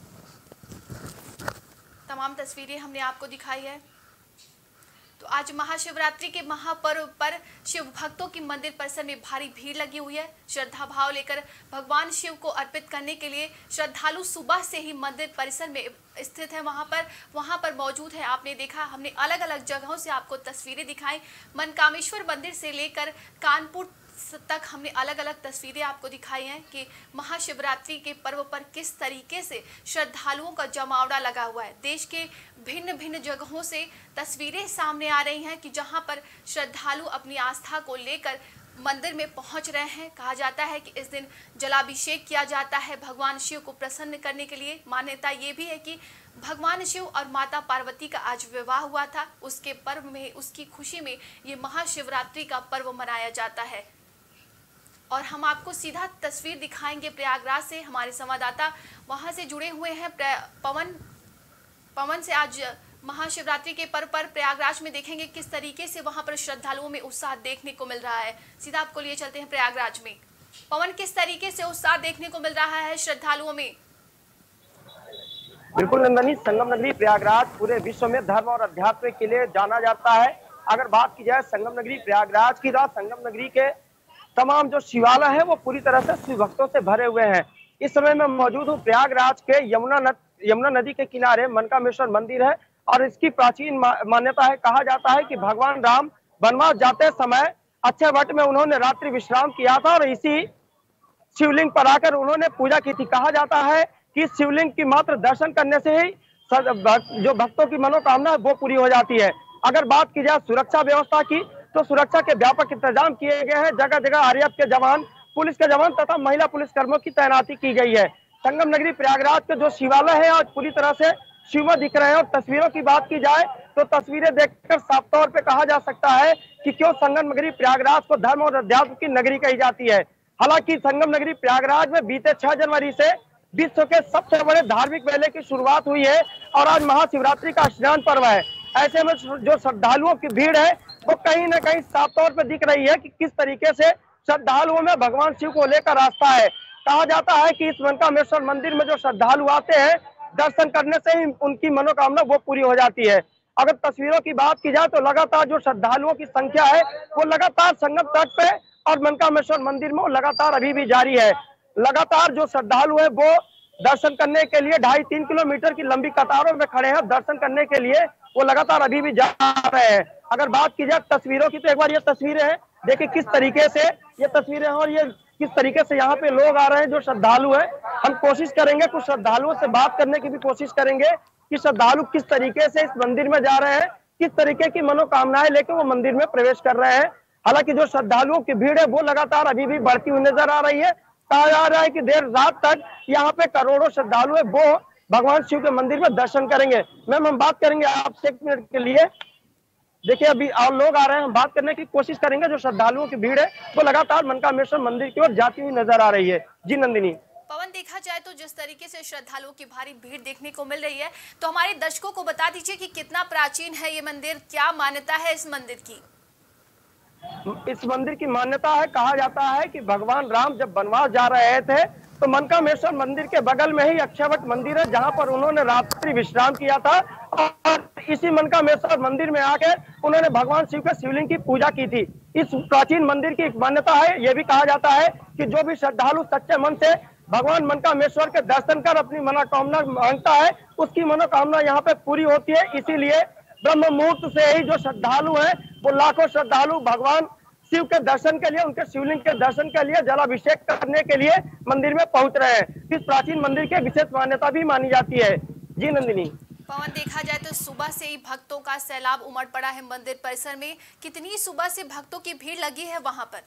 तमाम तस्वीरें हमने आपको दिखाई है। तो आज महाशिवरात्रि के महापर्व पर शिव भक्तों की मंदिर परिसर में भारी भीड़ लगी हुई है। श्रद्धा भाव लेकर भगवान शिव को अर्पित करने के लिए श्रद्धालु सुबह से ही मंदिर परिसर में स्थित है, वहां पर वहां पर मौजूद है। आपने देखा, हमने अलग अलग जगहों से आपको तस्वीरें दिखाई। मनकामेश्वर मंदिर से लेकर कानपुर तक हमने अलग अलग तस्वीरें आपको दिखाई हैं कि महाशिवरात्रि के पर्व पर किस तरीके से श्रद्धालुओं का जमावड़ा लगा हुआ है। देश के भिन्न भिन्न जगहों से तस्वीरें सामने आ रही हैं कि जहां पर श्रद्धालु अपनी आस्था को लेकर मंदिर में पहुंच रहे हैं। कहा जाता है कि इस दिन जलाभिषेक किया जाता है भगवान शिव को प्रसन्न करने के लिए। मान्यता ये भी है कि भगवान शिव और माता पार्वती का आज विवाह हुआ था, उसके पर्व में, उसकी खुशी में ये महाशिवरात्रि का पर्व मनाया जाता है। और हम आपको सीधा तस्वीर दिखाएंगे प्रयागराज से। हमारे संवाददाता वहां से जुड़े हुए हैं। पवन पवन से आज महाशिवरात्रि के पर्व पर प्रयागराज में देखेंगे किस तरीके से वहां पर श्रद्धालुओं में उत्साह देखने को मिल रहा है। सीधा आपको लिए चलते हैं प्रयागराज में। पवन, किस तरीके से उत्साह देखने को मिल रहा है श्रद्धालुओं में? बिल्कुल नंदनी, संगम नगरी प्रयागराज पूरे विश्व में धर्म और अध्यात्म के लिए जाना जाता है। अगर बात की जाए संगम नगरी प्रयागराज की, तो संगम नगरी के तमाम जो शिवालय है वो पूरी तरह से शिव भक्तों से भरे हुए हैं। इस समय मैं मौजूद हूँ प्रयागराज के यमुना नद, यमुना नदी के किनारे मनकामेश्वर मंदिर है और इसकी प्राचीन मान्यता है। कहा जाता है कि भगवान राम वनवास जाते समय अक्षय वट में उन्होंने रात्रि विश्राम किया था और इसी शिवलिंग पर आकर उन्होंने पूजा की थी। कहा जाता है कि शिवलिंग की मात्र दर्शन करने से ही जो भक्तों की मनोकामना है वो पूरी हो जाती है। अगर बात की जाए सुरक्षा व्यवस्था की, तो सुरक्षा के व्यापक इंतजाम किए गए हैं। जगह जगह आरएएफ के जवान, पुलिस के जवान तथा महिला पुलिसकर्मियों की तैनाती की गई है। संगम नगरी प्रयागराज के जो शिवालय है आज पूरी तरह से शिव दिख रहे हैं। और तस्वीरों की बात की जाए तो तस्वीरें देखकर साफ तौर पे कहा जा सकता है कि क्यों संगम नगरी प्रयागराज को धर्म और अध्यात्म की नगरी कही जाती है। हालांकि संगम नगरी प्रयागराज में बीते छह जनवरी से विश्व के सबसे बड़े धार्मिक मेले की शुरुआत हुई है और आज महाशिवरात्रि का स्नान पर्व है। ऐसे में जो श्रद्धालुओं की भीड़ है वो कहीं ना कहीं साफ तौर पर दिख रही है कि किस तरीके से श्रद्धालुओं में भगवान शिव को लेकर आस्था है। कहा जाता है कि इस मनकामेश्वर मंदिर में जो श्रद्धालु आते हैं दर्शन करने से ही उनकी मनोकामना वो पूरी हो जाती है। अगर तस्वीरों की बात की जाए तो लगातार जो श्रद्धालुओं की संख्या है वो लगातार संगम तट पे और मनकामेश्वर मंदिर में लगातार अभी भी जारी है। लगातार जो श्रद्धालु है वो दर्शन करने के लिए ढाई तीन किलोमीटर की लंबी कतारों में खड़े हैं। दर्शन करने के लिए वो लगातार अभी भी जा रहे हैं। अगर बात की जाए तस्वीरों की, तो एक बार ये तस्वीरें हैं, देखिए किस तरीके से ये तस्वीरें हैं और ये किस तरीके से यहाँ पे लोग आ रहे हैं जो श्रद्धालु है। हम कोशिश करेंगे कुछ श्रद्धालुओं से बात करने की भी कोशिश करेंगे कि श्रद्धालु किस तरीके से इस मंदिर में जा रहे हैं, किस तरीके की मनोकामनाएं लेकर वो मंदिर में प्रवेश कर रहे हैं। हालांकि जो श्रद्धालुओं की भीड़ है वो लगातार अभी भी बढ़ती हुई नजर आ रही है। कहा जा रहा है कि देर रात तक यहाँ पे करोड़ों श्रद्धालु है वो भगवान शिव के मंदिर में दर्शन करेंगे। मैम, हम बात करेंगे आपसे एक मिनट के लिए। देखिए अभी और लोग आ रहे हैं, हम बात करने की कोशिश करेंगे। जो श्रद्धालुओं की भीड़ है वो लगातार मनकामेश्वर मंदिर की ओर जाती हुई नजर आ रही है। जी नंदिनी। पवन, देखा जाए तो जिस तरीके से श्रद्धालुओं की भारी भीड़ देखने को मिल रही है, तो हमारे दर्शकों को बता दीजिए कि कितना प्राचीन है ये मंदिर, क्या मान्यता है इस मंदिर की? इस मंदिर की मान्यता है, कहा जाता है कि भगवान राम जब वनवास जा रहे थे तो मनकामेश्वर मंदिर के बगल में ही अक्षयवट मंदिर है जहां पर उन्होंने रात्रि विश्राम किया था और इसी मनकामेश्वर मंदिर में आकर उन्होंने भगवान शिव के शिवलिंग की पूजा की थी। इस प्राचीन मंदिर की एक मान्यता है। यह भी कहा जाता है कि जो भी श्रद्धालु सच्चे मन से भगवान मनकामेश्वर के दर्शन कर अपनी मनोकामना मांगता है उसकी मनोकामना यहाँ पे पूरी होती है। इसीलिए ब्रह्म मुहूर्त से ही जो श्रद्धालु है वो लाखों श्रद्धालु भगवान शिव के दर्शन के लिए, उनके शिवलिंग के दर्शन के लिए, जलाभिषेक करने के लिए मंदिर में पहुंच रहे हैं। इस प्राचीन मंदिर की विशेष मान्यता भी मानी जाती है। जी नंदिनी। पवन, देखा जाए तो सुबह से ही भक्तों का सैलाब उमड़ पड़ा है मंदिर परिसर में। कितनी सुबह से भक्तों की भीड़ लगी है वहां पर?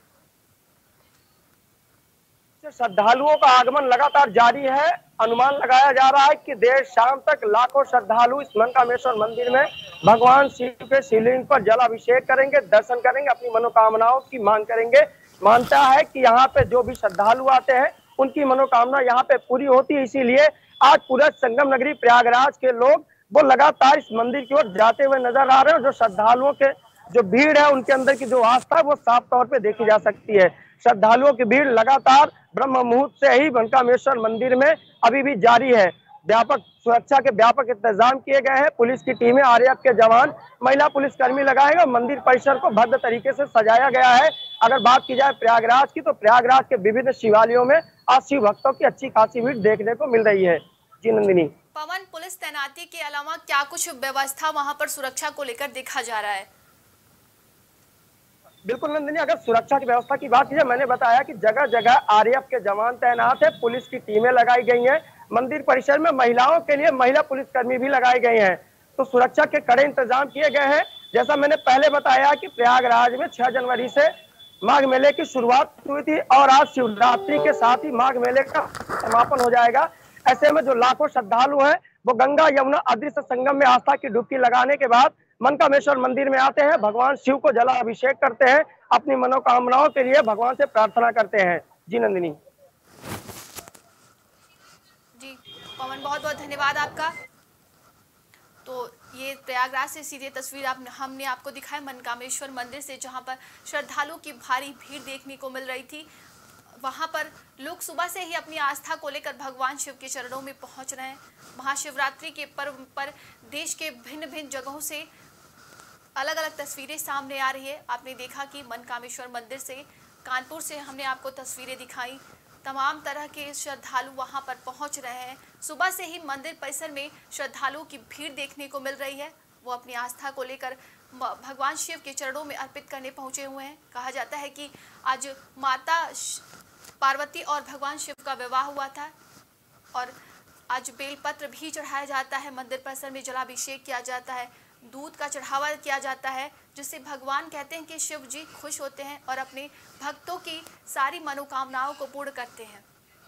श्रद्धालुओं का आगमन लगातार जारी है। अनुमान लगाया जा रहा है कि देर शाम तक लाखों श्रद्धालु इस मनकामेश्वर मंदिर में भगवान शिव के शिवलिंग पर जलाभिषेक करेंगे, दर्शन करेंगे, अपनी मनोकामनाओं की मांग करेंगे। मानता है कि यहाँ पे जो भी श्रद्धालु आते हैं उनकी मनोकामना यहाँ पे पूरी होती है। इसीलिए आज पूरे संगम नगरी प्रयागराज के लोग वो लगातार इस मंदिर की ओर जाते हुए नजर आ रहे हैं। जो श्रद्धालुओं के जो भीड़ है उनके अंदर की जो आस्था है वो साफ तौर पे देखी जा सकती है। श्रद्धालुओं की भीड़ लगातार ब्रह्म मुहूर्त से ही मनकामेश्वर मंदिर में अभी भी जारी है। व्यापक सुरक्षा के व्यापक इंतजाम किए गए हैं। पुलिस की टीमें, आरएएफ के जवान, महिला पुलिसकर्मी लगाए गए। मंदिर परिसर को भव्य तरीके से सजाया गया है। अगर बात की जाए प्रयागराज की, तो प्रयागराज के विभिन्न शिवालयों में आज शिव भक्तों की अच्छी खासी भीड़ देखने को मिल रही है। जी नंदिनी। पवन, पुलिस तैनाती के अलावा क्या कुछ व्यवस्था वहां पर सुरक्षा को लेकर देखा जा रहा है? बिल्कुल नंदिनी, अगर सुरक्षा की व्यवस्था की बात की जाए, मैंने बताया कि जगह जगह आरएएफ के जवान तैनात है, पुलिस की टीमें लगाई गई हैं, मंदिर परिसर में महिलाओं के लिए महिला पुलिसकर्मी भी लगाए गए हैं। तो सुरक्षा के कड़े इंतजाम किए गए हैं। जैसा मैंने पहले बताया कि प्रयागराज में छह जनवरी से माघ मेले की शुरुआत हुई थी और आज शिवरात्रि के साथ ही माघ मेले का समापन हो जाएगा। ऐसे में जो लाखों श्रद्धालु हैं वो गंगा यमुना अदृश्य संगम में आस्था की डुबकी लगाने के बाद मनकामेश्वर मंदिर में आते हैं, भगवान शिव को जलाभिषेक करते हैं, अपनी मनोकामनाओं के लिए भगवान से प्रार्थना करते हैं। जी नंदिनी। जी पवन, बहुत बहुत धन्यवाद आपका। तो ये प्रयागराज से सीधे तस्वीर आप हमने आपको दिखाया मनकामेश्वर मंदिर से, जहां पर श्रद्धालुओं की भारी भीड़ देखने को मिल रही थी। वहां पर लोग सुबह से ही अपनी आस्था को लेकर भगवान शिव के चरणों में पहुंच रहे हैं। महाशिवरात्रि के पर्व पर देश के भिन्न भिन्न जगहों से अलग अलग तस्वीरें सामने आ रही है। आपने देखा कि मनकामेश्वर मंदिर से, कानपुर से हमने आपको तस्वीरें दिखाई। तमाम तरह के श्रद्धालु वहां पर पहुंच रहे हैं। सुबह से ही मंदिर परिसर में श्रद्धालुओं की भीड़ देखने को मिल रही है। वो अपनी आस्था को लेकर भगवान शिव के चरणों में अर्पित करने पहुंचे हुए हैं। कहा जाता है कि आज माता पार्वती और भगवान शिव का विवाह हुआ था और आज बेलपत्र भी चढ़ाया जाता है। मंदिर परिसर में जलाभिषेक किया जाता है, दूध का चढ़ावा किया जाता है, जिससे भगवान कहते हैं कि शिव जी खुश होते हैं और अपने भक्तों की सारी मनोकामनाओं को पूर्ण करते हैं।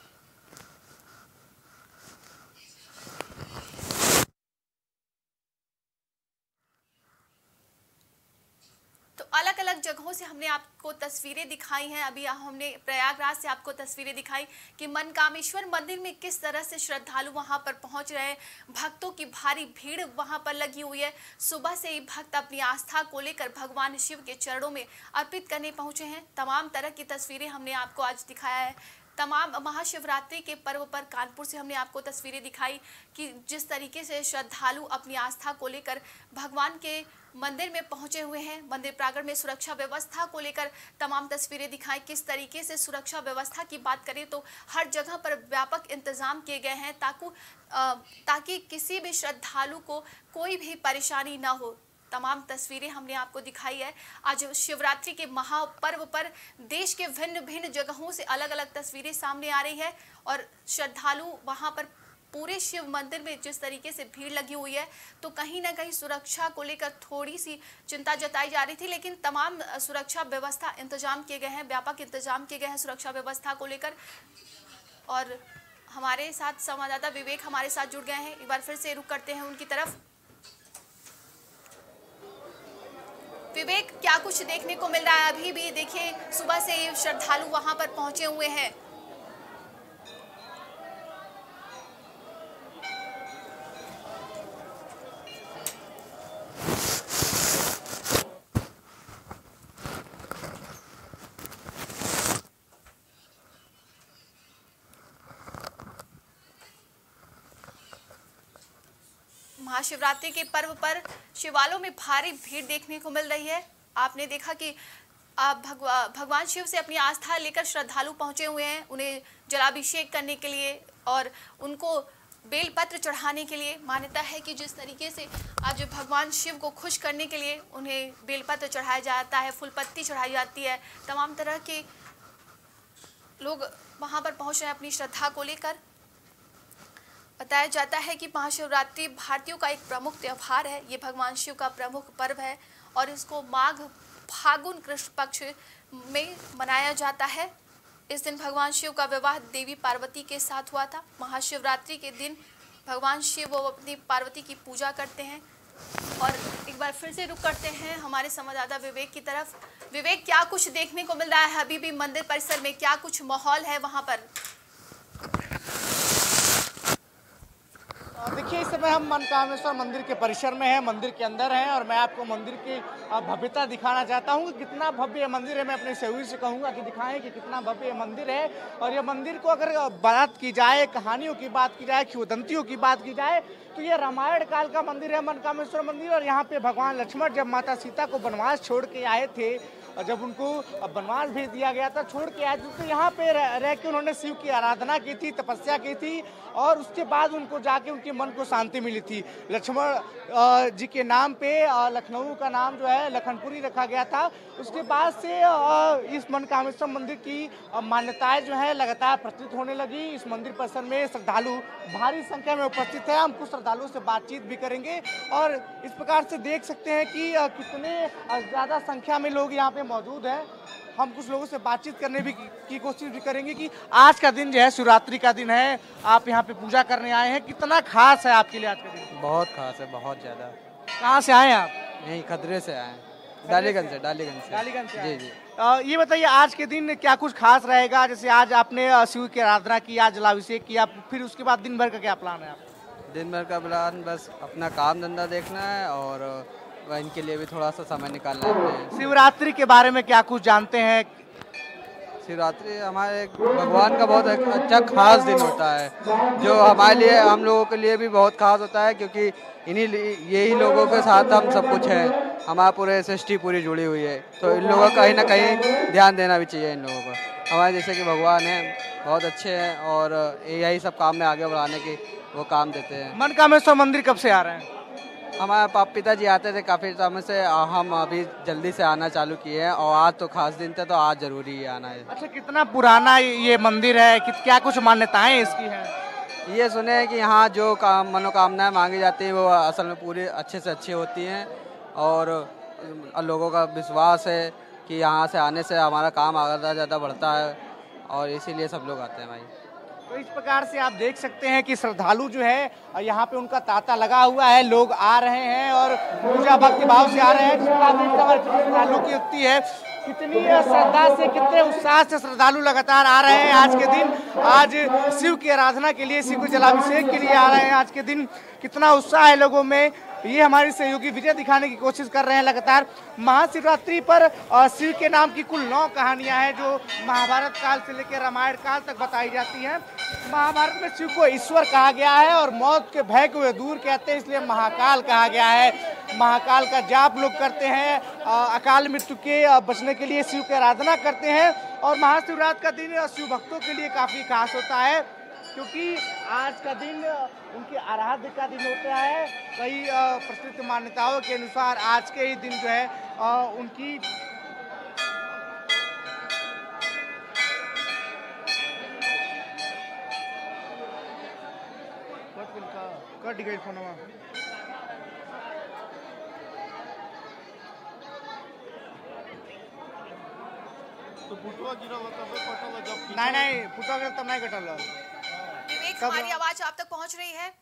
तो अलग अलग जगहों से हमने आपको तस्वीरें दिखाई हैं। अभी हमने प्रयागराज से आपको तस्वीरें दिखाई कि मनकामेश्वर मंदिर में किस तरह से श्रद्धालु वहां पर पहुंच रहे हैं। भक्तों की भारी भीड़ वहां पर लगी हुई है। सुबह से ही भक्त अपनी आस्था को लेकर भगवान शिव के चरणों में अर्पित करने पहुंचे हैं। तमाम तरह की तस्वीरें हमने आपको आज दिखाया है। तमाम महाशिवरात्रि के पर्व पर कानपुर से हमने आपको तस्वीरें दिखाई कि जिस तरीके से श्रद्धालु अपनी आस्था को लेकर भगवान के मंदिर में पहुंचे हुए हैं। मंदिर प्रांगण में सुरक्षा व्यवस्था को लेकर तमाम तस्वीरें दिखाई। किस तरीके से सुरक्षा व्यवस्था की बात करें तो हर जगह पर व्यापक इंतजाम किए गए हैं ताकि ताकि किसी भी श्रद्धालु को कोई भी परेशानी ना हो। तमाम तस्वीरें हमने आपको दिखाई है। आज शिवरात्रि के महापर्व पर देश के भिन्न भिन्न जगहों से अलग अलग तस्वीरें सामने आ रही है और श्रद्धालु वहां पर पूरे शिव मंदिर में जिस तरीके से भीड़ लगी हुई है, तो कहीं ना कहीं सुरक्षा को लेकर थोड़ी सी चिंता जताई जा रही थी, लेकिन तमाम सुरक्षा व्यवस्था इंतजाम किए गए हैं, व्यापक इंतजाम किए गए हैं सुरक्षा व्यवस्था को लेकर। और हमारे साथ संवाददाता विवेक हमारे साथ जुड़ गए हैं। एक बार फिर से रुक करते हैं उनकी तरफ। विवेक, क्या कुछ देखने को मिल रहा है? अभी भी देखिए सुबह से ही श्रद्धालु वहां पर पहुंचे हुए हैं। महाशिवरात्रि के पर्व पर शिवालयों में भारी भीड़ देखने को मिल रही है। आपने देखा कि भगवा, भगवान शिव से अपनी आस्था लेकर श्रद्धालु पहुंचे हुए हैं, उन्हें जलाभिषेक करने के लिए और उनको बेलपत्र चढ़ाने के लिए। मान्यता है कि जिस तरीके से आज भगवान शिव को खुश करने के लिए उन्हें बेलपत्र चढ़ाया जाता है, फूल पत्ती चढ़ाई जाती है, तमाम तरह के लोग वहां पर पहुंच रहे हैं अपनी श्रद्धा को लेकर। बताया जाता है कि महाशिवरात्रि भारतीयों का एक प्रमुख त्यौहार है। ये भगवान शिव का प्रमुख पर्व है और इसको माघ फागुन कृष्ण पक्ष में मनाया जाता है। इस दिन भगवान शिव का विवाह देवी पार्वती के साथ हुआ था। महाशिवरात्रि के दिन भगवान शिव वो अपनी पार्वती की पूजा करते हैं। और एक बार फिर से रुक करते हैं हमारे संवाददाता विवेक की तरफ। विवेक, क्या कुछ देखने को मिल रहा है अभी भी मंदिर परिसर में? क्या कुछ माहौल है वहाँ पर? देखिए, इस समय हम मनकामेश्वर मंदिर के परिसर में हैं, मंदिर के अंदर हैं और मैं आपको मंदिर की भव्यता दिखाना चाहता हूं कि कितना भव्य मंदिर है। मैं अपने सहयोगी से कहूंगा कि दिखाएं कि कितना भव्य मंदिर है। और ये मंदिर को अगर बात की जाए, कहानियों की बात की जाए, किंवदंतियों की बात की जाए, तो ये रामायण काल का मंदिर है मनकामेश्वर मंदिर। और यहाँ पे भगवान लक्ष्मण जब माता सीता को वनवास छोड़ के आए थे और जब उनको वनवास भेज दिया गया था, छोड़ के आए थे, तो यहाँ पे रह, रह के उन्होंने शिव की आराधना की थी, तपस्या की थी और उसके बाद उनको जाके उनकी मन को शांति मिली थी। लक्ष्मण जी के नाम पे लखनऊ का नाम जो है लखनपुरी रखा गया था। उसके बाद से इस मनकामेश्वर मंदिर की मान्यताएं जो है लगातार प्रचलित होने लगी। इस मंदिर परिसर में श्रद्धालु भारी संख्या में उपस्थित है। हम कुछ श्रद्धालुओं से बातचीत भी करेंगे और इस प्रकार से देख सकते हैं कि कितने ज़्यादा संख्या में लोग यहाँ पे मौजूद हैं। हम कुछ लोगों से बातचीत करने भी की कोशिश भी करेंगे कि आज का दिन जो है शिवरात्रि का दिन है, आप यहाँ पे पूजा करने आए हैं, कितना खास है आपके लिए आज का दिन? बहुत खास है, बहुत ज़्यादा। कहाँ से आए हैं आप? यहीं खतरे से आए हैं, डालीगंज से। डालीगंज से डालीगंज से जी जी। आ, ये बताइए आज के दिन क्या कुछ खास रहेगा? जैसे आज आपने शिव की आराधना की, आज जलाभिषेक किया, फिर उसके बाद दिन भर का क्या प्लान है आप? दिन भर का प्लान बस अपना काम धंधा देखना है और इनके लिए भी थोड़ा सा समय निकालना है। शिवरात्रि के बारे में क्या कुछ जानते हैं? शिवरात्रि हमारे भगवान का बहुत अच्छा खास दिन होता है, जो हमारे लिए, हम लोगों के लिए भी बहुत खास होता है, क्योंकि इन्हीं यही लोगों के साथ हम सब कुछ है। हमारा पूरे सृष्टि पूरी जुड़ी हुई है, तो इन लोगों का कहीं ना कहीं ध्यान देना भी चाहिए। इन लोगों को हमारे जैसे कि भगवान हैं, बहुत अच्छे हैं और यही सब काम में आगे बढ़ाने की वो काम देते हैं। मनकामेश्वर मंदिर कब से आ रहे हैं? हमारे पाप पिताजी आते थे काफ़ी समय से, हम अभी जल्दी से आना चालू किए हैं और आज तो खास दिन था तो आज जरूरी है आना है। अच्छा, कितना पुराना ये मंदिर है, कि क्या कुछ मान्यताएं इसकी हैं? ये सुने हैं कि यहाँ जो काम मनोकामनाएं मांगी जाती है वो असल में पूरी अच्छे से अच्छी होती हैं और लोगों का विश्वास है कि यहाँ से आने से हमारा काम आगे ज़्यादा बढ़ता है और इसीलिए सब लोग आते हैं भाई। तो इस प्रकार से आप देख सकते हैं कि श्रद्धालु जो है यहाँ पे उनका तांता लगा हुआ है, लोग आ रहे हैं और पूजा भक्ति भाव से आ रहे हैं। श्रद्धालु की युक्ति है, कितनी श्रद्धा से, कितने उत्साह से श्रद्धालु लगातार आ रहे हैं आज के दिन। आज शिव की आराधना के लिए, शिव के जलाभिषेक के लिए आ रहे हैं आज के दिन। कितना उत्साह है लोगों में, ये हमारे सहयोगी विजय दिखाने की कोशिश कर रहे हैं लगातार। महाशिवरात्रि पर शिव के नाम की कुल नौ कहानियां हैं जो महाभारत काल से लेकर रामायण काल तक बताई जाती हैं। महाभारत में शिव को ईश्वर कहा गया है और मौत के भय को वे दूर कहते हैं, इसलिए महाकाल कहा गया है। महाकाल का जाप लोग करते हैं, अकाल मृत्यु के बचने के लिए शिव की आराधना करते हैं और महाशिवरात्रि का दिन शिव भक्तों के लिए काफ़ी खास होता है, क्योंकि आज का दिन उनके आराध्य का दिन होता है। कई प्रचलित मान्यताओं के अनुसार आज के ही दिन जो है उनकी कट गई फोनवा। नहीं नहीं फुटवा गिरा तब नहीं कटल। विवेक, हमारी आवाज आप तक पहुंच रही है?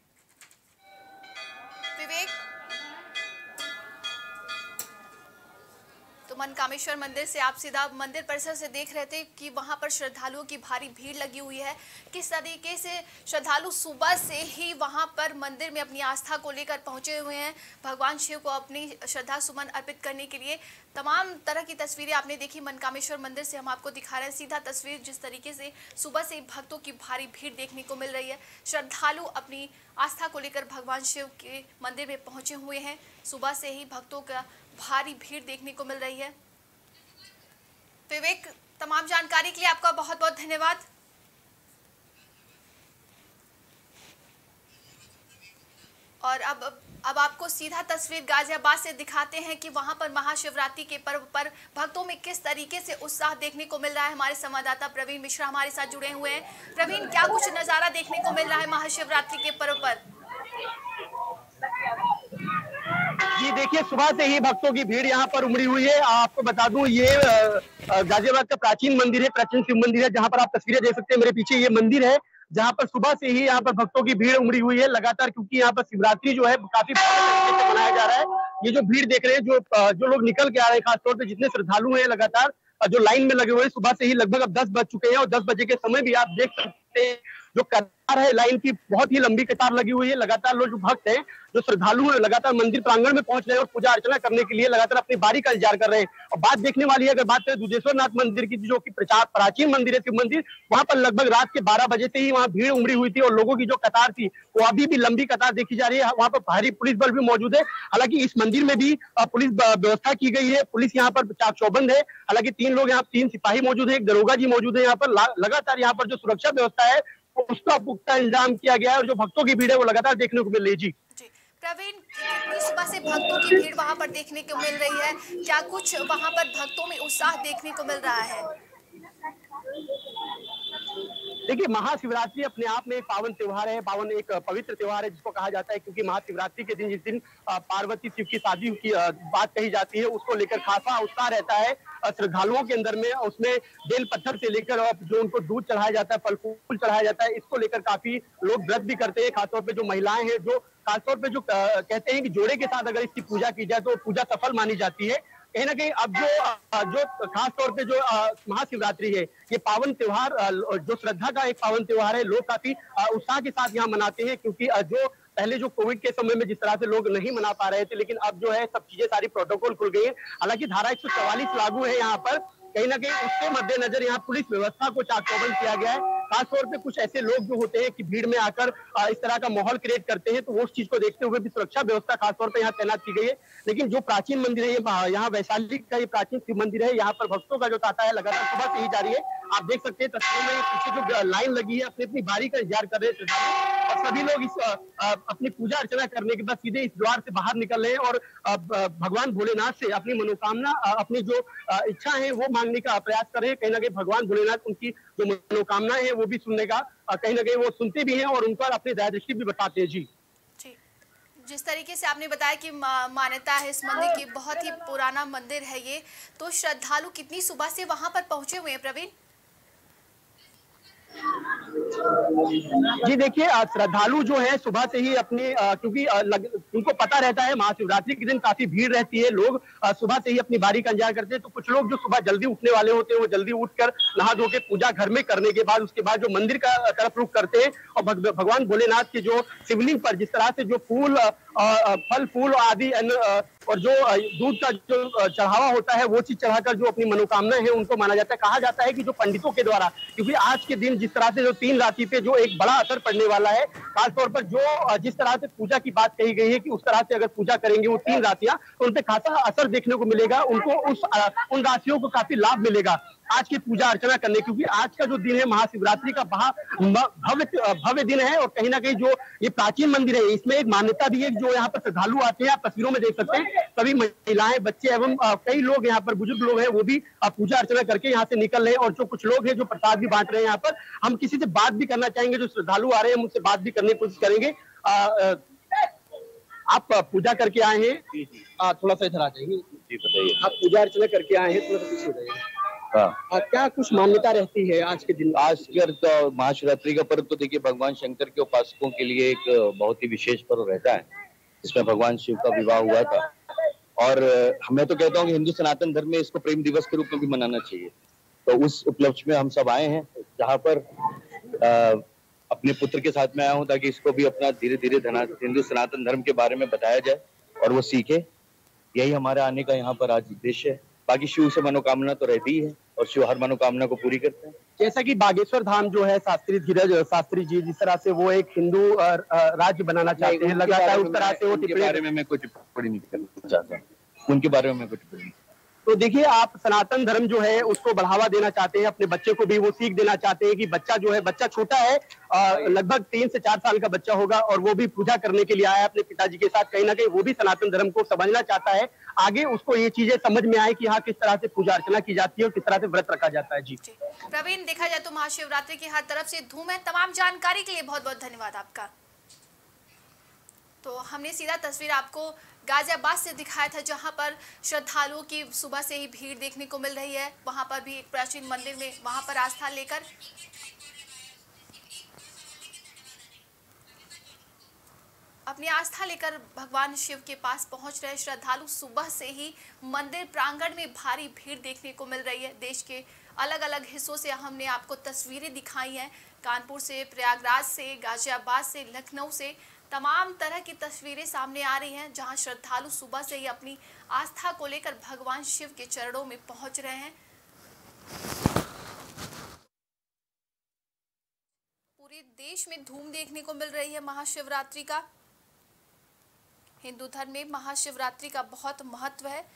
विवेक, तो मनकामेश्वर मंदिर से आप सीधा मंदिर परिसर से देख रहे थे कि वहां पर श्रद्धालुओं की भारी भीड़ लगी हुई है। किस तरीके से श्रद्धालु सुबह से ही वहां पर मंदिर में अपनी आस्था को लेकर पहुंचे हुए हैं, भगवान शिव को अपनी श्रद्धा सुमन अर्पित करने के लिए। तमाम तरह की तस्वीरें आपने देखी मनकामेश्वर मंदिर से, हम आपको दिखा रहे हैं सीधा तस्वीर, जिस तरीके से सुबह से भक्तों की भारी भीड़ देखने को मिल रही है। श्रद्धालु अपनी आस्था को लेकर भगवान शिव के मंदिर में पहुंचे हुए हैं। सुबह से ही भक्तों का भारी भीड़ देखने को मिल रही है। विवेक, तमाम जानकारी के लिए आपका बहुत बहुत धन्यवाद। और अब अब आपको सीधा तस्वीर गाजियाबाद से दिखाते हैं कि वहां पर महाशिवरात्रि के पर्व पर भक्तों में किस तरीके से उत्साह देखने को मिल रहा है। हमारे संवाददाता प्रवीण मिश्रा हमारे साथ जुड़े हुए हैं। प्रवीण, क्या कुछ नजारा देखने को मिल रहा है महाशिवरात्रि के पर्व पर? जी देखिए, सुबह से ही भक्तों की भीड़ यहाँ पर उमड़ी हुई है। आपको बता दूं, ये गाजियाबाद का प्राचीन मंदिर है, प्राचीन शिव मंदिर है, जहाँ पर आप तस्वीरें देख सकते हैं मेरे पीछे। ये मंदिर है जहाँ पर सुबह से ही यहाँ पर भक्तों की भीड़ उमड़ी हुई है लगातार, क्योंकि यहाँ पर शिवरात्रि जो है काफी तरीके से मनाया जा रहा है। ये जो भीड़ देख रहे हैं, जो जो लोग निकल के आ रहे हैं, खासतौर पे जितने श्रद्धालु हैं लगातार जो लाइन में लगे हुए हैं, सुबह से ही लगभग अब दस बज चुके हैं और दस बजे के समय भी आप देख सकते हैं जो कतार है लाइन की, बहुत ही लंबी कतार लगी हुई है। लगातार लोग जो भक्त हैं, जो श्रद्धालु हैं, लगातार मंदिर प्रांगण में पहुंच रहे हैं और पूजा अर्चना करने के लिए लगातार अपनी बारी का इंतजार कर रहे हैं। और बात देखने वाली है, अगर बात करें दुधेश्वर नाथ मंदिर की, जो कि प्राचीन मंदिर है शिव मंदिर, वहां पर लगभग रात के बारह बजे से ही वहां भीड़ उमड़ी हुई थी और लोगों की जो कतार थी वो अभी भी लंबी कतार देखी जा रही है। वहां पर भारी पुलिस बल भी मौजूद है। हालांकि इस मंदिर में भी पुलिस व्यवस्था की गई है, पुलिस यहाँ पर चाक चौबंद है। हालांकि तीन लोग यहाँ, तीन सिपाही मौजूद है, एक दरोगा जी मौजूद है यहाँ पर। लगातार यहाँ पर जो सुरक्षा व्यवस्था है उसका पुख्ता इंतजाम किया गया है और जो भक्तों की भीड़ है वो लगातार देखने को मिल रही है। जी प्रवीण, कितनी सुबह से भक्तों की भीड़ वहां पर देखने को मिल रही है? क्या कुछ वहां पर भक्तों में उत्साह देखने को मिल रहा है? देखिए, महाशिवरात्रि अपने आप में एक पावन त्योहार है, पावन एक पवित्र त्योहार है जिसको कहा जाता है, क्योंकि महाशिवरात्रि के दिन जिस दिन पार्वती शिव की शादी की बात कही जाती है, उसको लेकर खासा उत्साह रहता है श्रद्धालुओं के अंदर में। उसमें बेल पत्थर से लेकर जो उनको दूध चढ़ाया जाता है, फल फूल चढ़ाया जाता है, इसको लेकर काफी लोग व्रत भी करते हैं। खासतौर पर जो महिलाएं हैं, जो खासतौर पर जो कहते हैं कि जोड़े के साथ अगर इसकी पूजा की जाए तो पूजा सफल मानी जाती है। कहीं ना कहीं अब जो जो खास तौर पे जो महाशिवरात्रि है, ये पावन त्योहार जो श्रद्धा का एक पावन त्योहार है, लोग काफी उत्साह के साथ यहाँ मनाते हैं, क्योंकि जो पहले जो कोविड के समय में जिस तरह से लोग नहीं मना पा रहे थे, लेकिन अब जो है सब चीजें सारी प्रोटोकॉल खुल गई है। हालांकि धारा एक सौ चौवालीस लागू है यहाँ पर, कहीं ना कहीं उसके मद्देनजर यहाँ पुलिस व्यवस्था को चाक चौबंद किया गया है। खासतौर पे कुछ ऐसे लोग जो होते हैं कि भीड़ में आकर इस तरह का माहौल क्रिएट करते हैं, तो वो उस चीज को देखते हुए भी सुरक्षा व्यवस्था खासतौर पे यहाँ तैनात की गई है। लेकिन जो प्राचीन मंदिर है, यहाँ वैशाली का ये प्राचीन शिव मंदिर है, यहाँ पर भक्तों का जो तांता है लगातार सुबह से ही जारी है। आप देख सकते हैं तस्वीर में पीछे जो लाइन लगी है, अपनी अपनी बारी का इंतजार कर रहे हैं श्रद्धालु, और सभी लोग इस अपनी पूजा अर्चना करने के बाद सीधे इस द्वार से बाहर निकल रहे हैं और भगवान भोलेनाथ से अपनी मनोकामना, अपनी जो इच्छा है वो मांगने का प्रयास कर रहे हैं। कहीं ना कहीं भगवान भोलेनाथ उनकी जो मनोकामना है वो भी सुनने का, कहीं ना कहीं वो सुनते भी हैं और उन पर अपनी दया दृष्टि भी बताते हैं। जी जी, जिस तरीके से आपने बताया कि मान्यता है इस मंदिर की, बहुत ही पुराना मंदिर है ये, तो श्रद्धालु कितनी सुबह से वहां पर पहुंचे हुए हैं प्रवीण? जी देखिए, श्रद्धालु जो है सुबह से ही अपने, क्योंकि उनको पता रहता है महाशिवरात्रि के दिन काफी भीड़ रहती है, लोग सुबह से ही अपनी बारी का इंतजार करते हैं। तो कुछ लोग जो सुबह जल्दी उठने वाले होते हैं, वो जल्दी उठकर नहा धो के पूजा घर में करने के बाद उसके बाद जो मंदिर का तरफ रुख करते हैं और भगवान भोलेनाथ के जो शिवलिंग पर जिस तरह से जो फूल, फल फूल आदि और जो दूध का जो चढ़ावा होता है वो चीज चढ़ाकर जो अपनी मनोकामना है उनको माना जाता है। कहा जाता है कि जो पंडितों के द्वारा, क्योंकि आज के दिन जिस तरह से जो तीन राशि पे जो एक बड़ा असर पड़ने वाला है, खासतौर पर जो जिस तरह से पूजा की बात कही गई है कि उस तरह से अगर पूजा करेंगे वो तीन राशियां, तो उन पे खासा असर देखने को मिलेगा, उनको उस उन राशियों को काफी लाभ मिलेगा आज की पूजा अर्चना करने, क्योंकि आज का जो दिन है महाशिवरात्रि का भव्य भव्य दिन है। और कहीं ना कहीं जो ये प्राचीन मंदिर है, इसमें एक मान्यता भी है जो यहाँ पर श्रद्धालु आते हैं, आप तस्वीरों में देख सकते हैं, सभी महिलाएं, बच्चे एवं कई लोग यहाँ पर, बुजुर्ग लोग हैं, वो भी पूजा अर्चना करके यहाँ से निकल रहे हैं। और जो कुछ लोग हैं जो प्रसाद भी बांट रहे हैं यहाँ पर, हम किसी से बात भी करना चाहेंगे, जो श्रद्धालु आ रहे हैं उनसे बात भी करने की कोशिश करेंगे। आप पूजा करके आए हैं, थोड़ा सा इधर आ जाएंगे। जी बताइए। आप पूजा अर्चना करके आए हैं, थोड़ा सा पीछे हो जाइए। हाँ। क्या कुछ मान्यता रहती है आज के दिन? आज के तो महाशिवरात्रि का पर्व तो देखिए भगवान शंकर के उपासकों के लिए एक बहुत ही विशेष पर्व रहता है, जिसमें भगवान शिव का विवाह हुआ था। और मैं तो कहता हूँ कि हिंदू सनातन धर्म में इसको प्रेम दिवस के रूप में भी मनाना चाहिए। तो उस उपलक्ष्य में हम सब आए हैं, जहाँ पर आ, अपने पुत्र के साथ में आया हूँ, ताकि इसको भी अपना धीरे धीरे हिंदू सनातन धर्म के बारे में बताया जाए और वो सीखे। यही हमारे आने का यहाँ पर आज उद्देश्य है। बाकी शिव से मनोकामना तो रहती ही है और शिव हर मनोकामना को पूरी करते हैं। जैसा कि बागेश्वर धाम जो है शास्त्री धीरज शास्त्री जी, जिस तरह से वो एक हिंदू राज्य बनाना चाहते हैं, लगातार उस तरह से वो टिप्पणी, बारे में मैं कोई टिप्पणी नहीं करना चाहता, उनके बारे में मैं कुछ टिप्पणी। तो देखिए, आप सनातन धर्म जो है उसको बढ़ावा देना चाहते हैं, अपने बच्चे को भी वो सीख देना चाहते हैं कि बच्चा जो है, बच्चा छोटा है, लगभग तीन से चार साल का बच्चा होगा और वो भी पूजा करने के लिए आया अपने पिताजी के साथ। कहीं ना कहीं वो भी सनातन धर्म को समझना चाहता है, आगे उसको ये चीजें समझ में आए कि हाँ किस तरह से पूजा अर्चना की जाती है और किस तरह से व्रत रखा जाता है। जी प्रवीण, देखा जाए तो महाशिवरात्रि की हर तरफ से धूम है। तमाम जानकारी के लिए बहुत बहुत धन्यवाद आपका। तो हमने सीधा तस्वीर आपको गाजियाबाद से दिखाया था, जहां पर श्रद्धालुओं की सुबह से ही भीड़ देखने को मिल रही है। वहां पर भी एक प्राचीन मंदिर में वहां पर आस्था लेकर अपनी आस्था लेकर भगवान शिव के पास पहुंच रहे श्रद्धालु सुबह से ही मंदिर प्रांगण में भारी भीड़ देखने को मिल रही है। देश के अलग अलग हिस्सों से हमने आपको तस्वीरें दिखाई हैं, कानपुर से, प्रयागराज से, गाजियाबाद से, लखनऊ से, तमाम तरह की तस्वीरें सामने आ रही हैं, जहां श्रद्धालु सुबह से ही अपनी आस्था को लेकर भगवान शिव के चरणों में पहुंच रहे हैं। पूरे देश में धूम देखने को मिल रही है महाशिवरात्रि का। हिंदू धर्म में महाशिवरात्रि का बहुत महत्व है।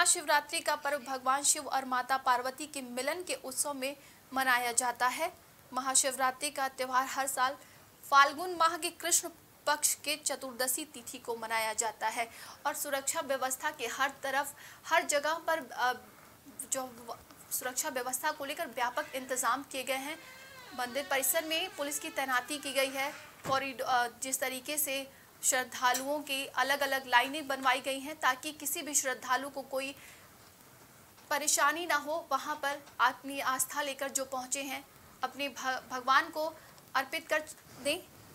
महाशिवरात्रि का पर्व भगवान शिव और माता पार्वती के मिलन के उत्सव में मनाया जाता है। महाशिवरात्रि का त्यौहार हर साल फाल्गुन माह के कृष्ण पक्ष के चतुर्दशी तिथि को मनाया जाता है और सुरक्षा व्यवस्था के हर तरफ हर जगह पर जो सुरक्षा व्यवस्था को लेकर व्यापक इंतजाम किए गए हैं। मंदिर परिसर में पुलिस की तैनाती की गई है। कॉरिडोर जिस तरीके से श्रद्धालुओं की अलग अलग लाइनें बनवाई गई हैं ताकि किसी भी श्रद्धालु को कोई परेशानी ना हो, वहां पर अपनी आस्था लेकर जो पहुंचे हैं अपने भगवान को अर्पित कर दें।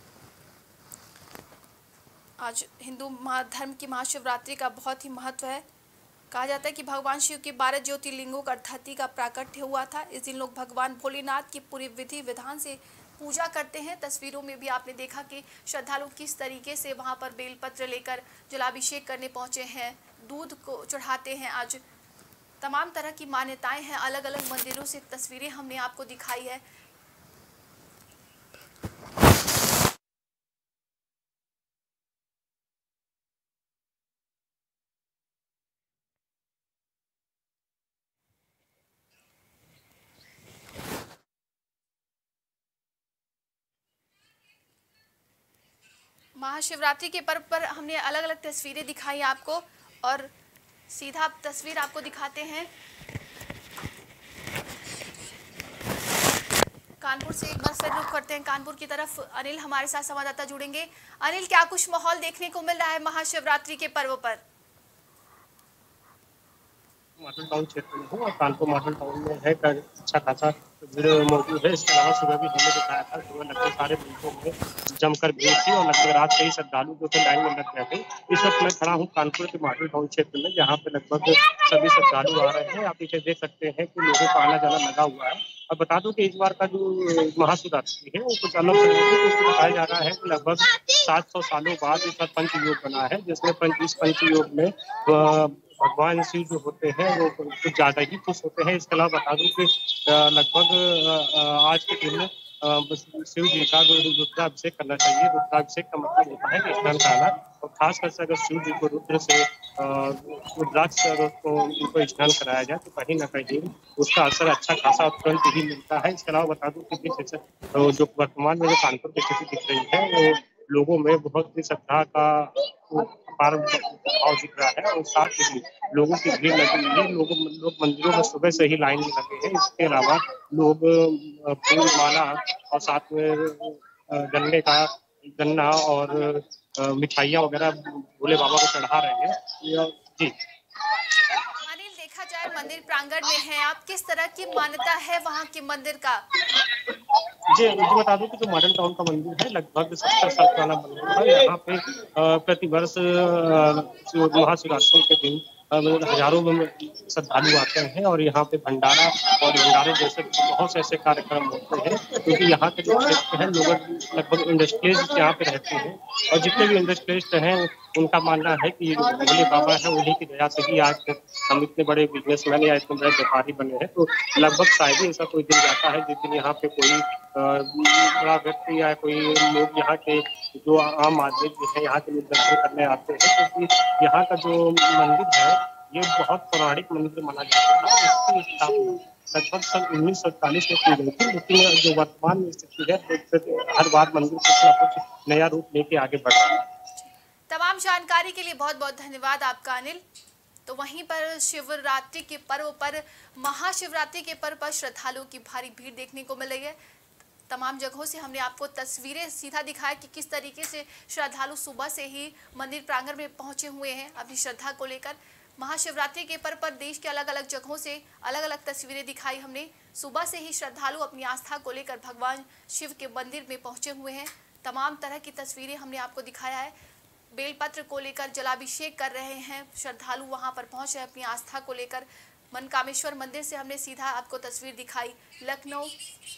आज हिंदू धर्म की महाशिवरात्रि का बहुत ही महत्व है। कहा जाता है कि भगवान शिव के बारह ज्योतिर्लिंगों का धरती का प्राकट्य हुआ था। इस दिन लोग भगवान भोलेनाथ की पूरी विधि विधान से पूजा करते हैं। तस्वीरों में भी आपने देखा कि श्रद्धालु किस तरीके से वहां पर बेलपत्र लेकर जलाभिषेक करने पहुंचे हैं, दूध को चढ़ाते हैं। आज तमाम तरह की मान्यताएं हैं, अलग अलग मंदिरों से तस्वीरें हमने आपको दिखाई है। महाशिवरात्रि के पर्व पर हमने अलग अलग तस्वीरें दिखाई आपको और सीधा तस्वीर आपको दिखाते हैं कानपुर से। एक बार फिर रुख करते हैं कानपुर की तरफ। अनिल हमारे साथ संवाददाता जुड़ेंगे। अनिल, क्या कुछ माहौल देखने को मिल रहा है महाशिवरात्रि के पर्व पर? मॉडल टाउन क्षेत्र में हूँ और कानपुर मॉडल टाउन में है अच्छा खासा भीड़ मौजूद है। इसके अलावा सुबह भी हमने दिखाया था, सुबह लगभग सारे बिल्डिंगों में जमकर भीड़ थी और लगभग रात से ही श्रद्धालु जो थे लाइन में लग गए थे। इस वक्त मैं खड़ा हूँ कानपुर के मॉडल टाउन क्षेत्र में, जहाँ पे लगभग सभी श्रद्धालु आ रहे हैं। आप पीछे देख सकते हैं कि लोगों का आना जाना लगा हुआ है। और बता दूं कि इस बार का जो महाशिवरात्रि है वो कुछ अलग से बताया जा रहा है कि लगभग सात सौ सालों बाद इस बार पंचयोग बना है, जिसमें पंच इस पंचयोग में भगवान शिव जो होते हैं वो कुछ ज्यादा ही खुश होते हैं। इसके अलावा बता दूं कि लगभग आज के दिन शिव जी का रुद्राभिषेक करना चाहिए। रुद्राभिषेक का मतलब होता है स्नान कराना, और खासकर से अगर शिव जी को रुद्र से रुद्राक्ष को उनको स्नान कराया जाए तो कहीं ना कहीं उसका असर अच्छा खासा तुरंत ही मिलता है। इसके अलावा बता दूं कि जो वर्तमान में जो कानपुर की स्थिति दिख रही है वो लोगों में बहुत ही श्रद्धा का अपार भाव दिख रहा है और साथ ही लोगों की भीड़ लगी हुई है। लोग लोग मंदिरों में सुबह से ही लाइन में लगे हैं। इसके अलावा लोग फूल माला और साथ में गन्ने का गन्ना और मिठाइयाँ वगैरह भोले बाबा को चढ़ा रहे हैं। जी अनिल, देखा जाए मंदिर प्रांगण में है आप, किस तरह की मान्यता है वहाँ के मंदिर का? जी मुझे बता दूं कि जो मॉडल टाउन का मंदिर है लगभग सत्तर साल पुराना मंदिर है। यहाँ पे प्रतिवर्ष महाशिवरात्रि के दिन हजारों में श्रद्धालु आते हैं और यहाँ पे भंडारा और भंडारे जैसे बहुत से ऐसे कार्यक्रम होते हैं, क्योंकि यहाँ के जो क्षेत्र हैं लोग लगभग इंडस्ट्रियलिस्ट यहाँ पे रहते हैं और जितने भी इंडस्ट्रियलिस्ट हैं उनका मानना है कि भोले बाबा है उन्हीं की दया से ही आज हम इतने बड़े बिजनेसमैन या इतने बड़े व्यापारी बने हैं। तो लगभग शायद ही ऐसा कोई दिन जाता है जिस दिन यहाँ पे कोई बड़ा व्यक्ति या कोई लोग यहाँ के जो आम आदमी जो है यहाँ के लोग दर्शन करने आते हैं, क्योंकि यहाँ का जो मंदिर है ये बहुत पौराणिक मंदिर माना जाता है। इसकी स्थापना लगभग सन उन्नीस सौ चालीस में की गई थी, लेकिन जो वर्तमान में स्थिति है तो हर बार मंदिर कुछ ना कुछ नया रूप लेके आगे बढ़ रहा है। तमाम जानकारी के लिए बहुत बहुत धन्यवाद आपका अनिल। तो वहीं पर शिवरात्रि के पर्व पर महाशिवरात्रि के पर्व पर श्रद्धालुओं की भारी भीड़ देखने को मिल रही है। तमाम जगहों से हमने आपको तस्वीरें सीधा दिखाया कि किस तरीके से श्रद्धालु सुबह से ही मंदिर प्रांगण में पहुंचे हुए हैं अपनी श्रद्धा को लेकर। महाशिवरात्रि के पर्व पर देश के अलग अलग जगहों से अलग अलग तस्वीरें दिखाई हमने। सुबह से ही श्रद्धालु अपनी आस्था को लेकर भगवान शिव के मंदिर में पहुंचे हुए हैं। तमाम तरह की तस्वीरें हमने आपको दिखाया है। बेलपत्र को लेकर जलाभिषेक कर रहे हैं श्रद्धालु, वहां पर पहुंच रहे अपनी आस्था को लेकर। मनकामेश्वर मंदिर से हमने सीधा आपको तस्वीर दिखाई। लखनऊ,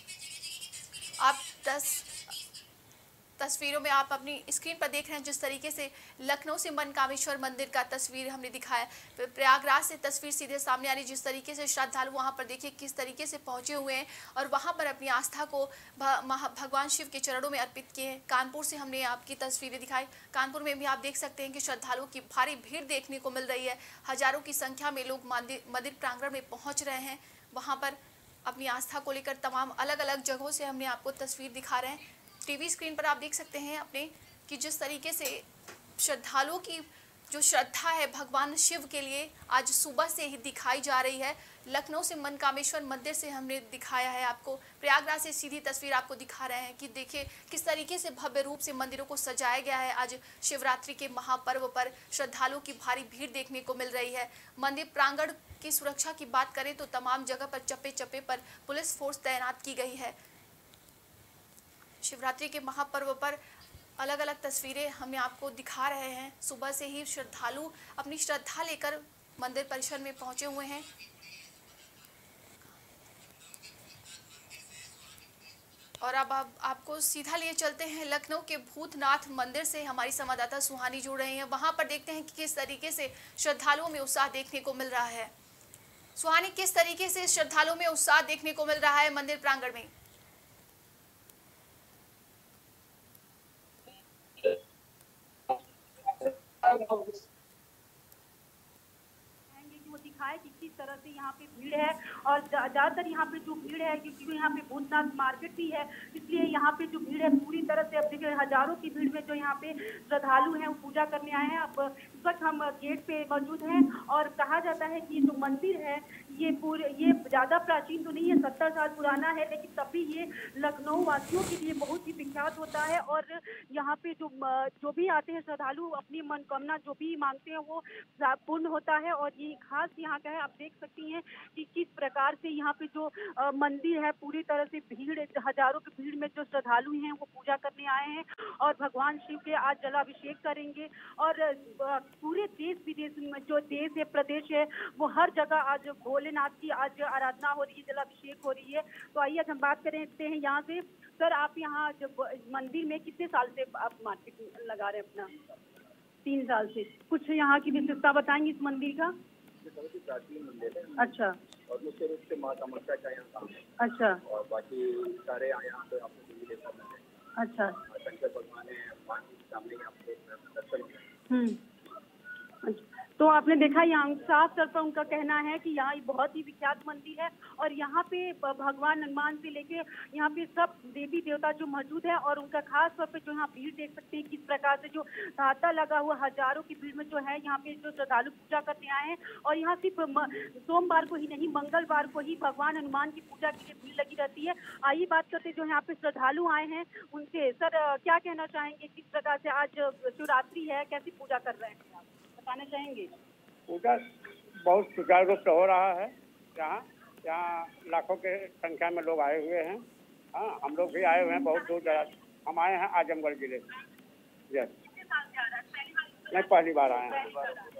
आप दस तस्वीरों में आप अपनी स्क्रीन पर देख रहे हैं जिस तरीके से लखनऊ से मनकामेश्वर मंदिर का तस्वीर हमने दिखाया। प्रयागराज से तस्वीर सीधे सामने आ रही, जिस तरीके से श्रद्धालु वहां पर देखिए किस तरीके से पहुंचे हुए हैं और वहां पर अपनी आस्था को भगवान शिव के चरणों में अर्पित किए हैं। कानपुर से हमने आपकी तस्वीरें दिखाई। कानपुर में भी आप देख सकते हैं कि श्रद्धालुओं की भारी भीड़ देखने को मिल रही है। हजारों की संख्या में लोग मंदिर मंदिर प्रांगण में पहुंच रहे हैं। वहां पर अपनी आस्था को लेकर तमाम अलग अलग जगहों से हमने आपको तस्वीर दिखा रहे हैं। टीवी स्क्रीन पर आप देख सकते हैं अपने कि जिस तरीके से श्रद्धालुओं की जो श्रद्धा है भगवान शिव के लिए आज सुबह से ही दिखाई जा रही है। लखनऊ से मनकामेश्वर मंदिर से हमने दिखाया है आपको, प्रयागराज से सीधी तस्वीर आपको दिखा रहे हैं कि देखिए किस तरीके से भव्य रूप से मंदिरों को सजाया गया है। आज शिवरात्रि के महापर्व पर श्रद्धालुओं की भारी भीड़ देखने को मिल रही है। मंदिर प्रांगण की सुरक्षा की बात करें तो तमाम जगह पर चप्पे चप्पे पर पुलिस फोर्स तैनात की गई है। शिवरात्रि के महापर्व पर अलग अलग तस्वीरें हमें आपको दिखा रहे हैं। सुबह से ही श्रद्धालु अपनी श्रद्धा लेकर मंदिर परिसर में पहुंचे हुए हैं। और अब आप, आपको सीधा लिए चलते हैं लखनऊ के भूतनाथ मंदिर से। हमारी संवाददाता सुहानी जुड़ रही हैं, वहां पर देखते हैं कि किस तरीके से श्रद्धालुओं में उत्साह देखने को मिल रहा है। सुहानी, किस तरीके से श्रद्धालुओं में उत्साह देखने को मिल रहा है मंदिर प्रांगण में? वो दिखाए कि किस तरह से यहाँ पे भीड़ है और ज्यादातर यहाँ पे जो भीड़ है क्योंकि यहाँ पे भूतनाथ मार्केट भी है, इसलिए यहाँ पे जो भीड़ है पूरी तरह से अब देखिए हजारों की भीड़ में जो यहाँ पे श्रद्धालु हैं वो पूजा करने आए हैं। अब इस वक्त हम गेट पे मौजूद हैं और कहा जाता है कि ये जो मंदिर है ये पूरे ये ज्यादा प्राचीन तो नहीं है, सत्तर साल पुराना है, लेकिन तब भी ये लखनऊ वासियों के लिए बहुत ही विख्यात होता है। और यहाँ पे जो जो भी आते हैं श्रद्धालु अपनी मनोकामना जो भी मांगते हैं वो पूर्ण होता है। और ये खास यहाँ का है, आप देख सकती हैं कि किस प्रकार से यहाँ पे जो आ, मंदिर है पूरी तरह से भीड़, हजारों की भीड़ में जो श्रद्धालु हैं वो पूजा करने आए हैं और भगवान शिव के आज जलाभिषेक करेंगे। और आ, पूरे देश विदेश में जो देश है प्रदेश है वो हर जगह आज भोलेनाथ की आज आराधना हो रही है, जलाभिषेक हो रही है। तो आइए आज हम बात करते हैं यहाँ से। सर, आप यहाँ जब मंदिर में कितने साल से आप मार्केट लगा रहे हैं अपना? तीन साल से। कुछ यहाँ की विशेषता बताएंगे इस मंदिर का? प्राचीन मंदिर है। अच्छा। और मुख्य रूप से माँ कामाख्या का यहाँ काम है। अच्छा। और बाकी सारे यहाँ पे आपको देवी देवता मिलते हैं। अच्छा। शंकर भगवान है, माँ के सामने आपको दर्शन होते हैं। हम्म। अच्छा, तो आपने देखा यहाँ साफ तौर पर उनका कहना है कि यहाँ बहुत ही विख्यात मंदिर है और यहाँ पे भगवान हनुमान से लेके यहाँ पे सब देवी देवता जो मौजूद है। और उनका खास तौर पे जो यहाँ भीड़ देख सकते हैं किस प्रकार से जो तांता लगा हुआ हजारों की भीड़ में जो है यहाँ पे जो श्रद्धालु पूजा करने आए हैं। और यहाँ सिर्फ सोमवार को ही नहीं मंगलवार को ही भगवान हनुमान की पूजा के लिए भीड़ लगी रहती है। आइए बात करते जो यहाँ पे श्रद्धालु आए हैं उनसे। सर, क्या कहना चाहेंगे, किस प्रकार से आज शिवरात्रि है, कैसी पूजा कर रहे हैं, बताना चाहेंगे? पूजा बहुत सुचारू रूप से हो रहा है। यहाँ यहाँ लाखों के संख्या में लोग आए हुए हैं। हाँ, हम लोग भी आए हुए हैं बहुत दूर दराज। हम आए हैं आजमगढ़ जिले से। यस, नहीं पहली बार आए हैं।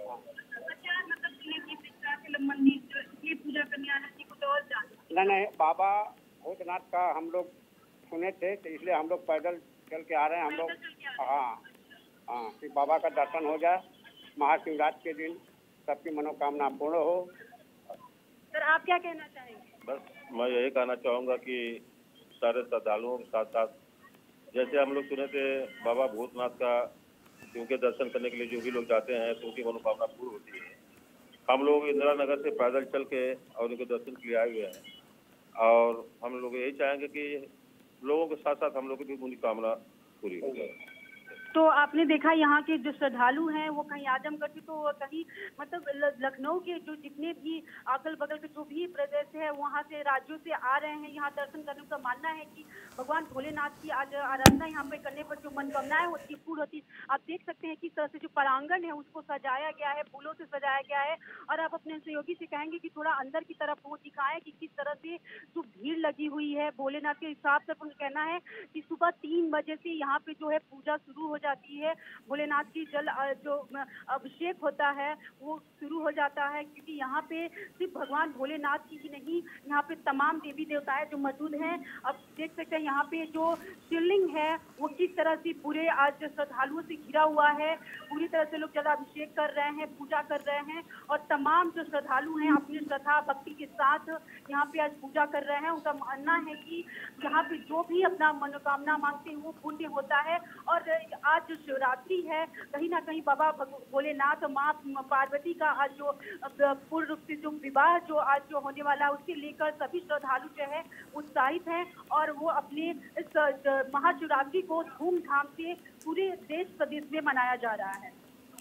नहीं नहीं, बाबा भूतनाथ का हम लोग सुने थे तो इसलिए हम लोग पैदल चल के आ रहे हैं। हम लोग हाँ हाँ कि बाबा का दर्शन हो जाए, महाशिवरात्रि के दिन सबकी मनोकामना पूर्ण हो। सर, आप क्या कहना चाहेंगे? बस मैं यही कहना चाहूँगा कि सारे श्रद्धालुओं के साथ साथ जैसे हम लोग सुने थे बाबा भूतनाथ का उनके दर्शन करने के लिए जो भी लोग जाते हैं तो उनकी मनोकामना पूर्ण होती है। हम लोग इंदिरा नगर से पैदल चल के और उनके दर्शन के लिए आए हुए हैं और हम लोग यही चाहेंगे कि लोगों के साथ साथ हम लोग की भी मनोकामना पूरी हो जाए। तो आपने देखा यहाँ के जो श्रद्धालु हैं वो कहीं आजमगढ़ से तो कहीं मतलब लखनऊ के जो जितने भी अगल बगल के जो भी प्रदेश है वहाँ से राज्यों से आ रहे हैं यहाँ दर्शन करने का मानना है कि भगवान भोलेनाथ की आज आराधना यहाँ पे करने पर जो मनोकामनाएं होती है पूर्ण होती। आप देख सकते हैं किस तरह से जो प्रांगण है उसको सजाया गया है, फूलों से सजाया गया है। और आप अपने सहयोगी से कहेंगे कि थोड़ा अंदर की तरफ वो दिखाएं कि किस तरह से जो भीड़ लगी हुई है भोलेनाथ के हिसाब से। उनका कहना है कि सुबह तीन बजे से यहाँ पे जो है पूजा शुरू हो जाती है, भोलेनाथ की जल जो अभिषेक होता है वो शुरू हो जाता है। क्योंकि यहाँ पे सिर्फ भगवान भोलेनाथ की ही नहीं, यहाँ पे तमाम देवी देवताएं जो मौजूद हैं। अब देख सकते हैं यहाँ पे जो शिवलिंग है वो किस तरह से पूरे आज श्रद्धालुओं से घिरा हुआ है। पूरी तरह से लोग जलाभिषेक कर रहे हैं, पूजा कर रहे हैं और तमाम जो श्रद्धालु हैं अपनी श्रद्धा भक्ति के साथ यहाँ पे आज पूजा कर रहे हैं। उनका मानना है कि यहाँ पे जो भी अपना मनोकामना मांगते हैं वो पूर्ण होता है। और आज जो शिवरात्रि है, कहीं ना कहीं बाबा भोलेनाथ माँ पार्वती का आज जो पूर्ण रूप से जो विवाह जो आज जो होने वाला है, उसके लेकर सभी श्रद्धालु जो है उत्साहित हैं और वो अपने इस महाशिवरात्रि को धूमधाम से पूरे देश प्रदेश में मनाया जा रहा है।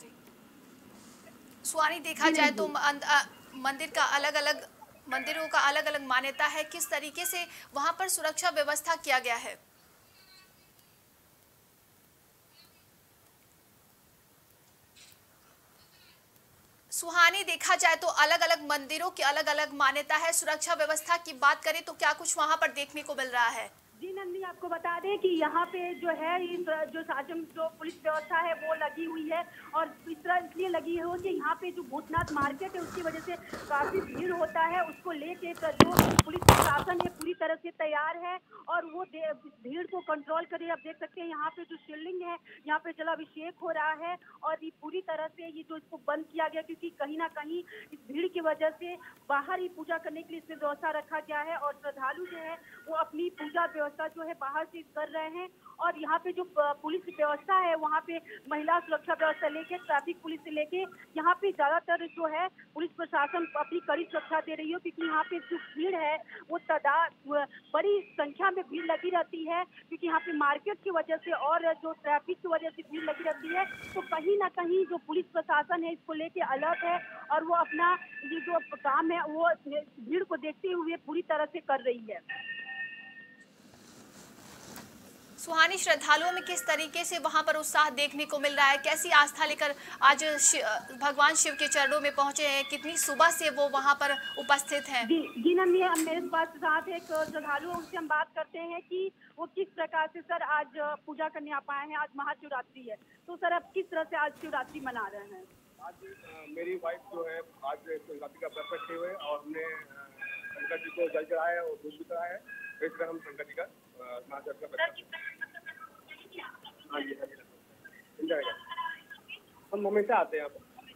सुहानी, देखा जाए तो मंदिर का अलग अलग मंदिरों का अलग अलग मान्यता है, किस तरीके से वहां पर सुरक्षा व्यवस्था किया गया है? सुहानी, देखा जाए तो अलग अलग मंदिरों की अलग अलग मान्यता है। सुरक्षा व्यवस्था की बात करें तो क्या कुछ वहां पर देखने को मिल रहा है? जी नंदी, आपको बता दें कि यहाँ पे जो है इस जो साजम जो पुलिस व्यवस्था है वो लगी हुई है और इस तरह इसलिए लगी है कि यहाँ पे जो भूतनाथ मार्केट है उसकी वजह से काफी भीड़ होता है, उसको लेके जो पुलिस प्रशासन है पूरी तरह से तैयार है और वो भीड़ को कंट्रोल करे। आप देख सकते हैं यहाँ पे जो शिवलिंग है, यहाँ पे जलाभिषेक हो रहा है और ये पूरी तरह से ये जो इसको बंद किया गया क्योंकि कहीं ना कहीं इस भीड़ की वजह से बाहर ही पूजा करने के लिए इसमें व्यवस्था रखा गया है और श्रद्धालु जो है वो अपनी पूजा व्यवस्था जो है बाहर से कर रहे हैं और यहाँ पे जो पुलिस व्यवस्था है वहाँ पे महिला सुरक्षा व्यवस्था लेके ट्रैफिक पुलिस से लेके यहाँ पे ज्यादातर जो है पुलिस प्रशासन अपनी कड़ी सुरक्षा दे रही है क्योंकि यहाँ पे जो भीड़ है वो तादाद बड़ी संख्या में भीड़ लगी रहती है क्योंकि यहाँ पे मार्केट की वजह से और जो ट्रैफिक की वजह से भीड़ लगी रहती है। तो कहीं ना कहीं जो पुलिस प्रशासन है इसको लेके अलर्ट है और वो अपना ये जो काम है वो भीड़ को देखते हुए पूरी तरह से कर रही है। सुहानी, श्रद्धालुओं में किस तरीके से वहां पर उत्साह देखने को मिल रहा है? कैसी आस्था लेकर आज भगवान शिव के चरणों में पहुंचे हैं? कितनी सुबह से वो वहां पर उपस्थित हैं? जी जी नंदी, हम मेरे पास साथ एक श्रद्धालु उनसे हम बात करते हैं कि वो किस प्रकार से सर आज पूजा करने आ पाए हैं। आज महाशिवरात्रि है तो सर आप किस तरह से आज शिवरात्रि मना रहे हैं? आज मेरी वाइफ जो है आज शिवरात्रि का व्रत रखे हुए और हमने शंकर जी को जल चढ़ाया और दूध भी चढ़ाया है। इस तरह हम शंकर जी का हाँ जी हाँ जी हम हमेशा आते हैं।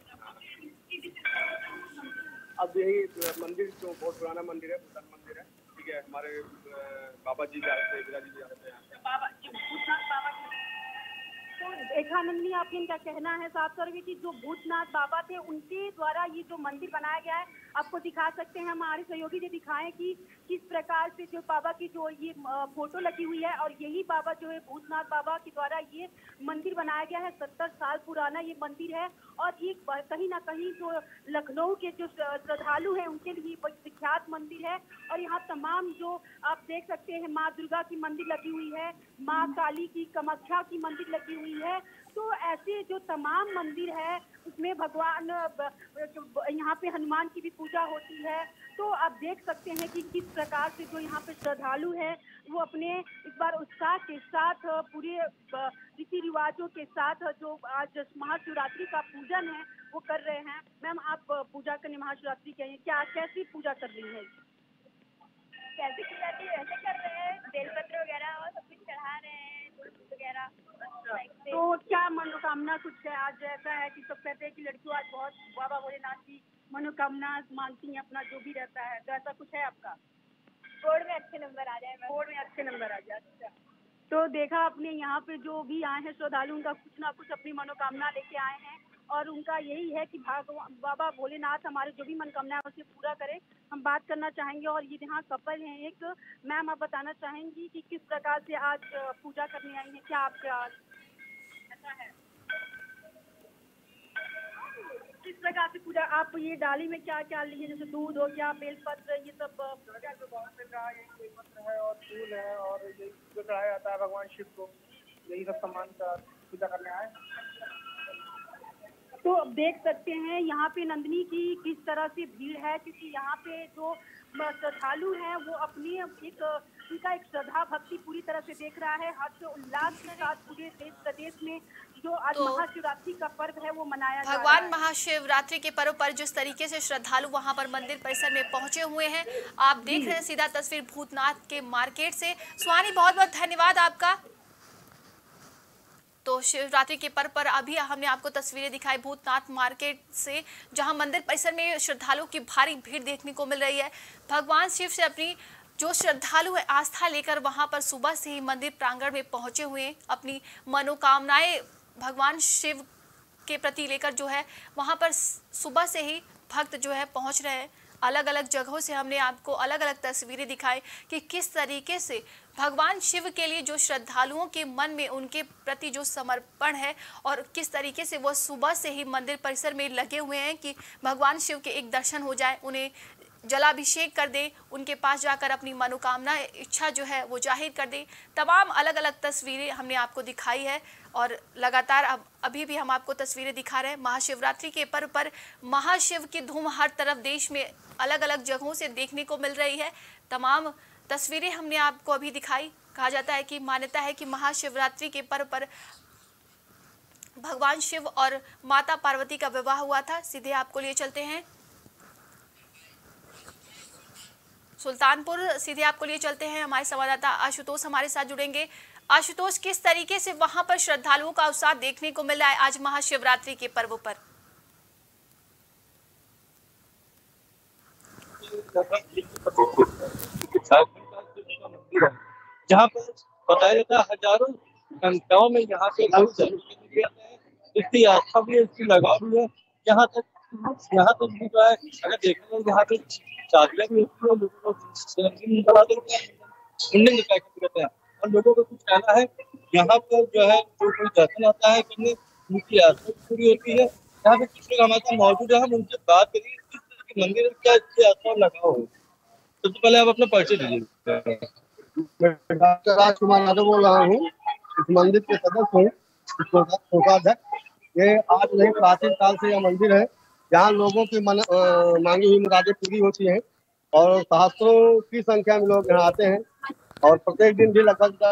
अब यही मंदिर जो बहुत पुराना मंदिर है, पुराना मंदिर है, ठीक है। हमारे बाबा जी जा रहे थे, बिराजी जी जा रहे थे यहाँ पे। देखा नंदी, आपने इनका कहना है साफ तौर पे कि जो भूतनाथ बाबा थे उनके द्वारा ये जो मंदिर बनाया गया है। आपको दिखा सकते हैं, हमारे सहयोगी जी दिखाएं कि किस प्रकार से जो बाबा की जो ये फोटो लगी हुई है और यही बाबा जो है भूतनाथ बाबा के द्वारा ये मंदिर बनाया गया है। सत्तर साल पुराना ये मंदिर है और ये कहीं ना कहीं जो लखनऊ के जो श्रद्धालु हैं उनके लिए विख्यात मंदिर है। और यहाँ तमाम जो आप देख सकते हैं माँ दुर्गा की मंदिर लगी हुई है, माँ काली की, कामाख्या की मंदिर लगी हुई है। तो ऐसे जो तमाम मंदिर है उसमें भगवान यहाँ पे हनुमान की भी पूजा होती है। तो आप देख सकते हैं कि किस प्रकार से जो यहाँ पे श्रद्धालु है वो अपने इस बार उत्साह के साथ पूरे रीति रिवाजों के साथ जो आज महाशिवरात्रि का पूजन है वो कर रहे हैं। मैम, आप पूजा करने महाशिवरात्रि के हैं, क्या कैसी पूजा कर रही है? कैसे की जाती है वैसे कर रहे हैं, बेलपत्र वगैरह और सब कुछ चढ़ा रहे हैं, दूध वगैरह। तो क्या मनोकामना कुछ है? आज ऐसा है कि सब कहते हैं कि लड़कियों आज बहुत बाबा भोलेनाथ की मनोकामना मांगती हैं, अपना जो भी रहता है, तो ऐसा कुछ है आपका? बोर्ड में अच्छे नंबर आ जाए, बोर्ड में अच्छे नंबर आ जाए। अच्छा, तो देखा आपने यहाँ पे जो भी आए हैं श्रद्धालु उनका कुछ ना कुछ अपनी मनोकामना लेके आए हैं और उनका यही है कि भगवान बाबा भोलेनाथ हमारे जो भी मनोकामना है उसे पूरा करें। हम बात करना चाहेंगे और ये यहाँ कपल हैं एक। मैम, आप बताना चाहेंगी कि किस प्रकार से आज पूजा करने आई हैं? क्या आपका ऐसा है किस प्रकार से पूजा? आप ये डाली में क्या क्या लिए, जैसे दूध हो गया, बेलपत्र, ये सब मिल रहा है, यही बेलपत्र है और फूल है और यही जो चढ़ाया जाता है भगवान शिव को, यही सब सामान का पूजा करने आए। तो अब देख सकते हैं यहाँ पे नंदिनी की किस तरह से भीड़ है क्योंकि यहाँ पे जो श्रद्धालु हैं वो अपनी एक उनका एक श्रद्धा भक्ति पूरी तरह से देख रहा है। हर्ष उल्लास के साथ पूरे देश प्रदेश में जो आज तो महाशिवरात्रि का पर्व है वो मनाया जा रहा है। भगवान महाशिवरात्रि के पर्व पर जिस तरीके से श्रद्धालु वहां पर मंदिर परिसर में पहुंचे हुए हैं, आप देख रहे हैं सीधा तस्वीर भूतनाथ के मार्केट से। सुहानी, बहुत बहुत धन्यवाद आपका। तो शिवरात्रि के पर्व पर अभी हमने आपको तस्वीरें दिखाई भूतनाथ मार्केट से, जहां मंदिर परिसर में श्रद्धालुओं की भारी भीड़ देखने को मिल रही है। भगवान शिव से अपनी जो श्रद्धालु है आस्था लेकर वहां पर सुबह से ही मंदिर प्रांगण में पहुंचे हुए हैं, अपनी मनोकामनाएं भगवान शिव के प्रति लेकर जो है वहां पर सुबह से ही भक्त जो है पहुंच रहे हैं। अलग अलग जगहों से हमने आपको अलग अलग तस्वीरें दिखाई कि किस तरीके से भगवान शिव के लिए जो श्रद्धालुओं के मन में उनके प्रति जो समर्पण है और किस तरीके से वो सुबह से ही मंदिर परिसर में लगे हुए हैं कि भगवान शिव के एक दर्शन हो जाए, उन्हें जलाभिषेक कर दे, उनके पास जाकर अपनी मनोकामना इच्छा जो है वो जाहिर कर दे। तमाम अलग अलग तस्वीरें हमने आपको दिखाई है और लगातार अब अभी भी हम आपको तस्वीरें दिखा रहे हैं। महाशिवरात्रि के पर्व पर महाशिव की धूम हर तरफ देश में अलग अलग जगहों से देखने को मिल रही है। तमाम तस्वीरें हमने आपको अभी दिखाई। कहा जाता है कि मान्यता है कि महाशिवरात्रि के पर्व पर भगवान शिव और माता पार्वती का विवाह हुआ था। सीधे आपको लिए चलते हैं सुल्तानपुर, सीधे आपको लिए चलते हैं। हमारे संवाददाता आशुतोष हमारे साथ जुड़ेंगे। आशुतोष, किस तरीके से वहां पर श्रद्धालुओं का उत्साह देखने को मिला है आज महाशिवरात्रि के पर्व पर? जहाँ पर बताया जाता है हजारों संख्याओं में यहाँ से लोग इसकी आस्था भी है, इसकी लगाव भी है। यहाँ तक यहाँ तक भी जो है अगर देखा जाए यहाँ पे शादियाँ भी होती है, लोगों को हैं और लोगों को कुछ कहना है। यहाँ पर जो है जो कोई दर्शन आता है करने उनकी आस्था पूरी होती है। यहाँ पे कुछ लोग हमारे साथ मौजूद है, हम उनसे बात करिए किस तरह के मंदिर में क्या इसकी आस्था लगाव हो। सबसे पहले आप अपना परिचय दीजिए। मैं डॉक्टर राजकुमार यादव बोल रहा हूँ, इस मंदिर के सदस्य हूँ, कोषाध्यक्ष। ये आज नहीं प्राचीन काल से यह मंदिर है, यहाँ लोगों की मन मांगी हुई मुरादें पूरी होती हैं और सहस्त्रों की संख्या में लोग यहाँ आते हैं और प्रत्येक दिन भी लगभग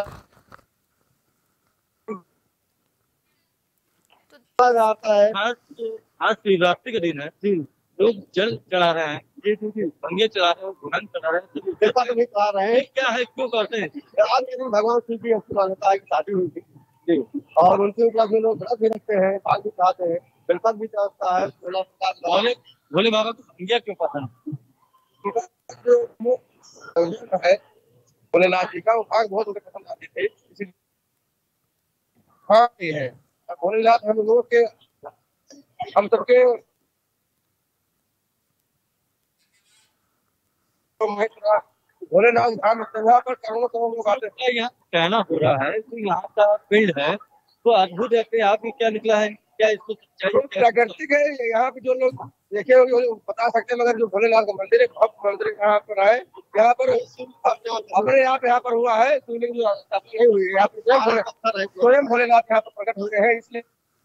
आता है। आज आज शिवरात्रि का दिन है, लोग जल चढ़ा रहे हैं, ये भंगे चढ़ा रहे हैं, घुड़न चढ़ा रहे हैं, नहीं चढ़ा रहे हैं। क्या है, क्यों करते हैं? आज के दिन भगवान शिव की अच्छी मान्यता है कि शादी हुई थी जी, और उनके उपलक्ष्य में लोग व्रत भी रखते हैं, पाल भी खाते हैं, बिलपत भी चढ़ता है। भोले भोले बाबा को भंगिया क्यों पसंद है? भोलेनाथ जी का वो भाग बहुत उन्हें पसंद आते थे, इसीलिए हाँ ये है भोलेनाथ हम लोगों के हम सबके भोलेनाथ धाम यहाँ पर करोड़ों करोड़ लोग आते हैं। यहाँ कहना हो रहा है कि यहाँ का फील्ड है तो अद्भुत है कि आप क्या निकला है, क्या इसको प्राकृतिक है। यहाँ पे जो लोग देखे होंगे बता सकते हैं, मगर जो भोलेनाथ का मंदिर है भव्य मंदिर यहाँ पर है। यहाँ पर अपने यहाँ पे यहाँ पर हुआ है शिवलिंग जो नहीं हुई है, यहाँ पे स्वयं भोलेनाथ यहाँ पर प्रकट हुए हैं, इसलिए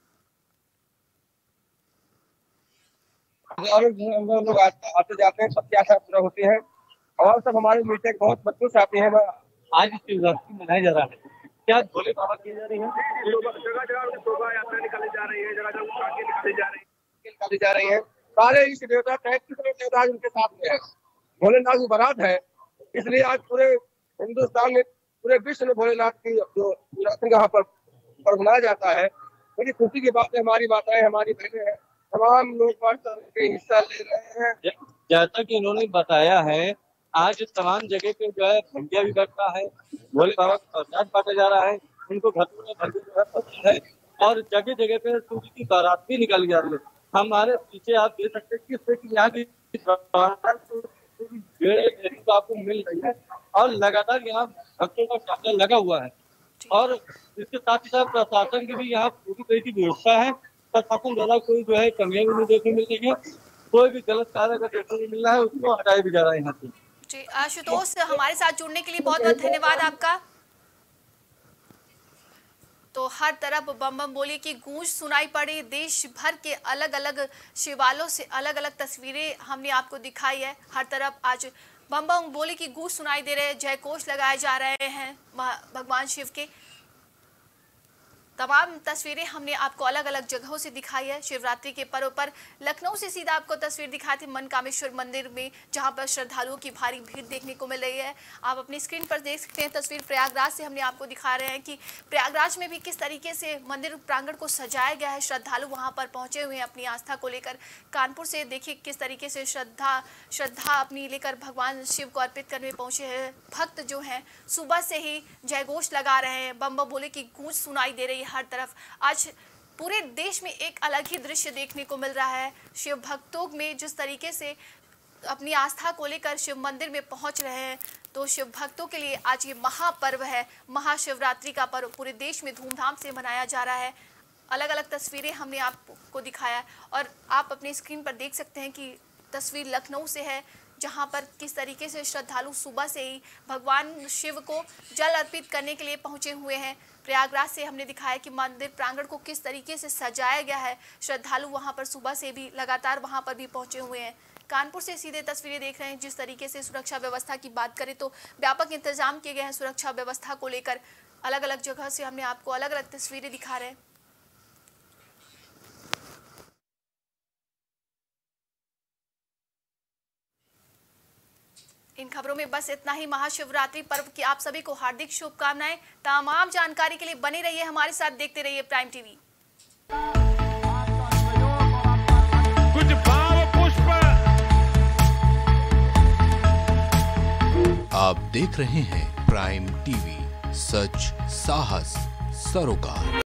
लोग आते जाते हैं, सबकी आशा पूरा होती है और सब हमारे मीटे बहुत बच्चों से आते हैं। आज शिवरात्रि मनाया जा रहा है, क्या भोले बाबा की जा रही है? जगह जगह शोभा यात्रा निकाली जा रही है, जगह जगह निकाली जा रही है निकाली जा रही है सारे इष्ट देवता तैंतीस देवता उनके साथ में है। भोलेनाथ की बारात है, इसलिए आज पूरे हिंदुस्तान में पूरे विश्व में भोलेनाथ की जो यहाँ पर पर्व मनाया जाता है। बड़ी खुशी की बात है, हमारी माताएं हमारी बहनें हैं, तमाम लोग हिस्सा ले रहे हैं। जैसा कि इन्होंने बताया है आज तमाम जगह पे जो है भंगिया भी बढ़ता है, भोले बाबा का प्रसाद बांटा जा रहा है, उनको घरों में भंगिया जो है पसंद है और जगह जगह पे सूर्य की बारात भी निकाली जा रही है। हमारे पीछे आप देख सकते हैं कि यहाँ की तो आपको मिल रही है और लगातार यहाँ भक्तों का काफिला लगा हुआ है और इसके साथ ही साथ प्रशासन की भी यहाँ पूरी तरह की व्यवस्था है। प्रशासन द्वारा कोई जो है कमियां भी नहीं देखने मिल रही है, कोई भी गलत कार्य अगर देखने को मिल रहा है उसको हटाया भी जा रहा है यहाँ से। जी आशुतोष, हमारे साथ जुड़ने के लिए बहुत बहुत धन्यवाद आपका। तो हर तरफ बम बम बोले की गूंज सुनाई पड़ी। देश भर के अलग अलग शिवालयों से अलग अलग तस्वीरें हमने आपको दिखाई है। हर तरफ आज बम बम बोले की गूंज सुनाई दे रहे हैं, जयघोष लगाए जा रहे हैं भगवान शिव के। तमाम तस्वीरें हमने आपको अलग अलग जगहों से दिखाई है। शिवरात्रि के पर्व पर लखनऊ से सीधा आपको तस्वीर दिखाई थी मनकामेश्वर मंदिर में, जहां पर श्रद्धालुओं की भारी भीड़ देखने को मिल रही है। आप अपनी स्क्रीन पर देख सकते हैं तस्वीर प्रयागराज से हमने आपको दिखा रहे हैं कि प्रयागराज में भी किस तरीके से मंदिर प्रांगण को सजाया गया है। श्रद्धालु वहां पर पहुंचे हुए हैं अपनी आस्था को लेकर। कानपुर से देखिए किस तरीके से श्रद्धा श्रद्धा अपनी लेकर भगवान शिव को अर्पित करने पहुंचे हैं। भक्त जो हैं सुबह से ही जयघोष लगा रहे हैं, बम बम बोले की गूंज सुनाई दे रही है हर तरफ। आज पूरे देश में एक अलग ही दृश्य देखने को मिल रहा है। शिव भक्तों में जिस तरीके से अपनी आस्था को लेकर शिव मंदिर में पहुंच रहे हैं, तो शिव भक्तों के लिए आज ये महापर्व है, महाशिवरात्रि का पर्व पूरे देश में धूमधाम से मनाया जा रहा है। अलग अलग तस्वीरें हमने आपको दिखाया और आप अपनी स्क्रीन पर देख सकते हैं कि तस्वीर लखनऊ से है, जहां पर किस तरीके से श्रद्धालु सुबह से ही भगवान शिव को जल अर्पित करने के लिए पहुंचे हुए हैं। प्रयागराज से हमने दिखाया कि मंदिर प्रांगण को किस तरीके से सजाया गया है। श्रद्धालु वहां पर सुबह से भी लगातार वहां पर भी पहुंचे हुए हैं। कानपुर से सीधे तस्वीरें देख रहे हैं। जिस तरीके से सुरक्षा व्यवस्था की बात करें तो व्यापक इंतजाम किए गए हैं सुरक्षा व्यवस्था को लेकर। अलग अलग जगह से हमने आपको अलग अलग तस्वीरें दिखा रहे हैं। इन खबरों में बस इतना ही। महाशिवरात्रि पर्व की आप सभी को हार्दिक शुभकामनाएं। तमाम जानकारी के लिए बने रहिए हमारे साथ, देखते रहिए प्राइम टीवी। कुछ भाव पुष्प आप देख रहे हैं प्राइम टीवी, सच साहस सरोकार।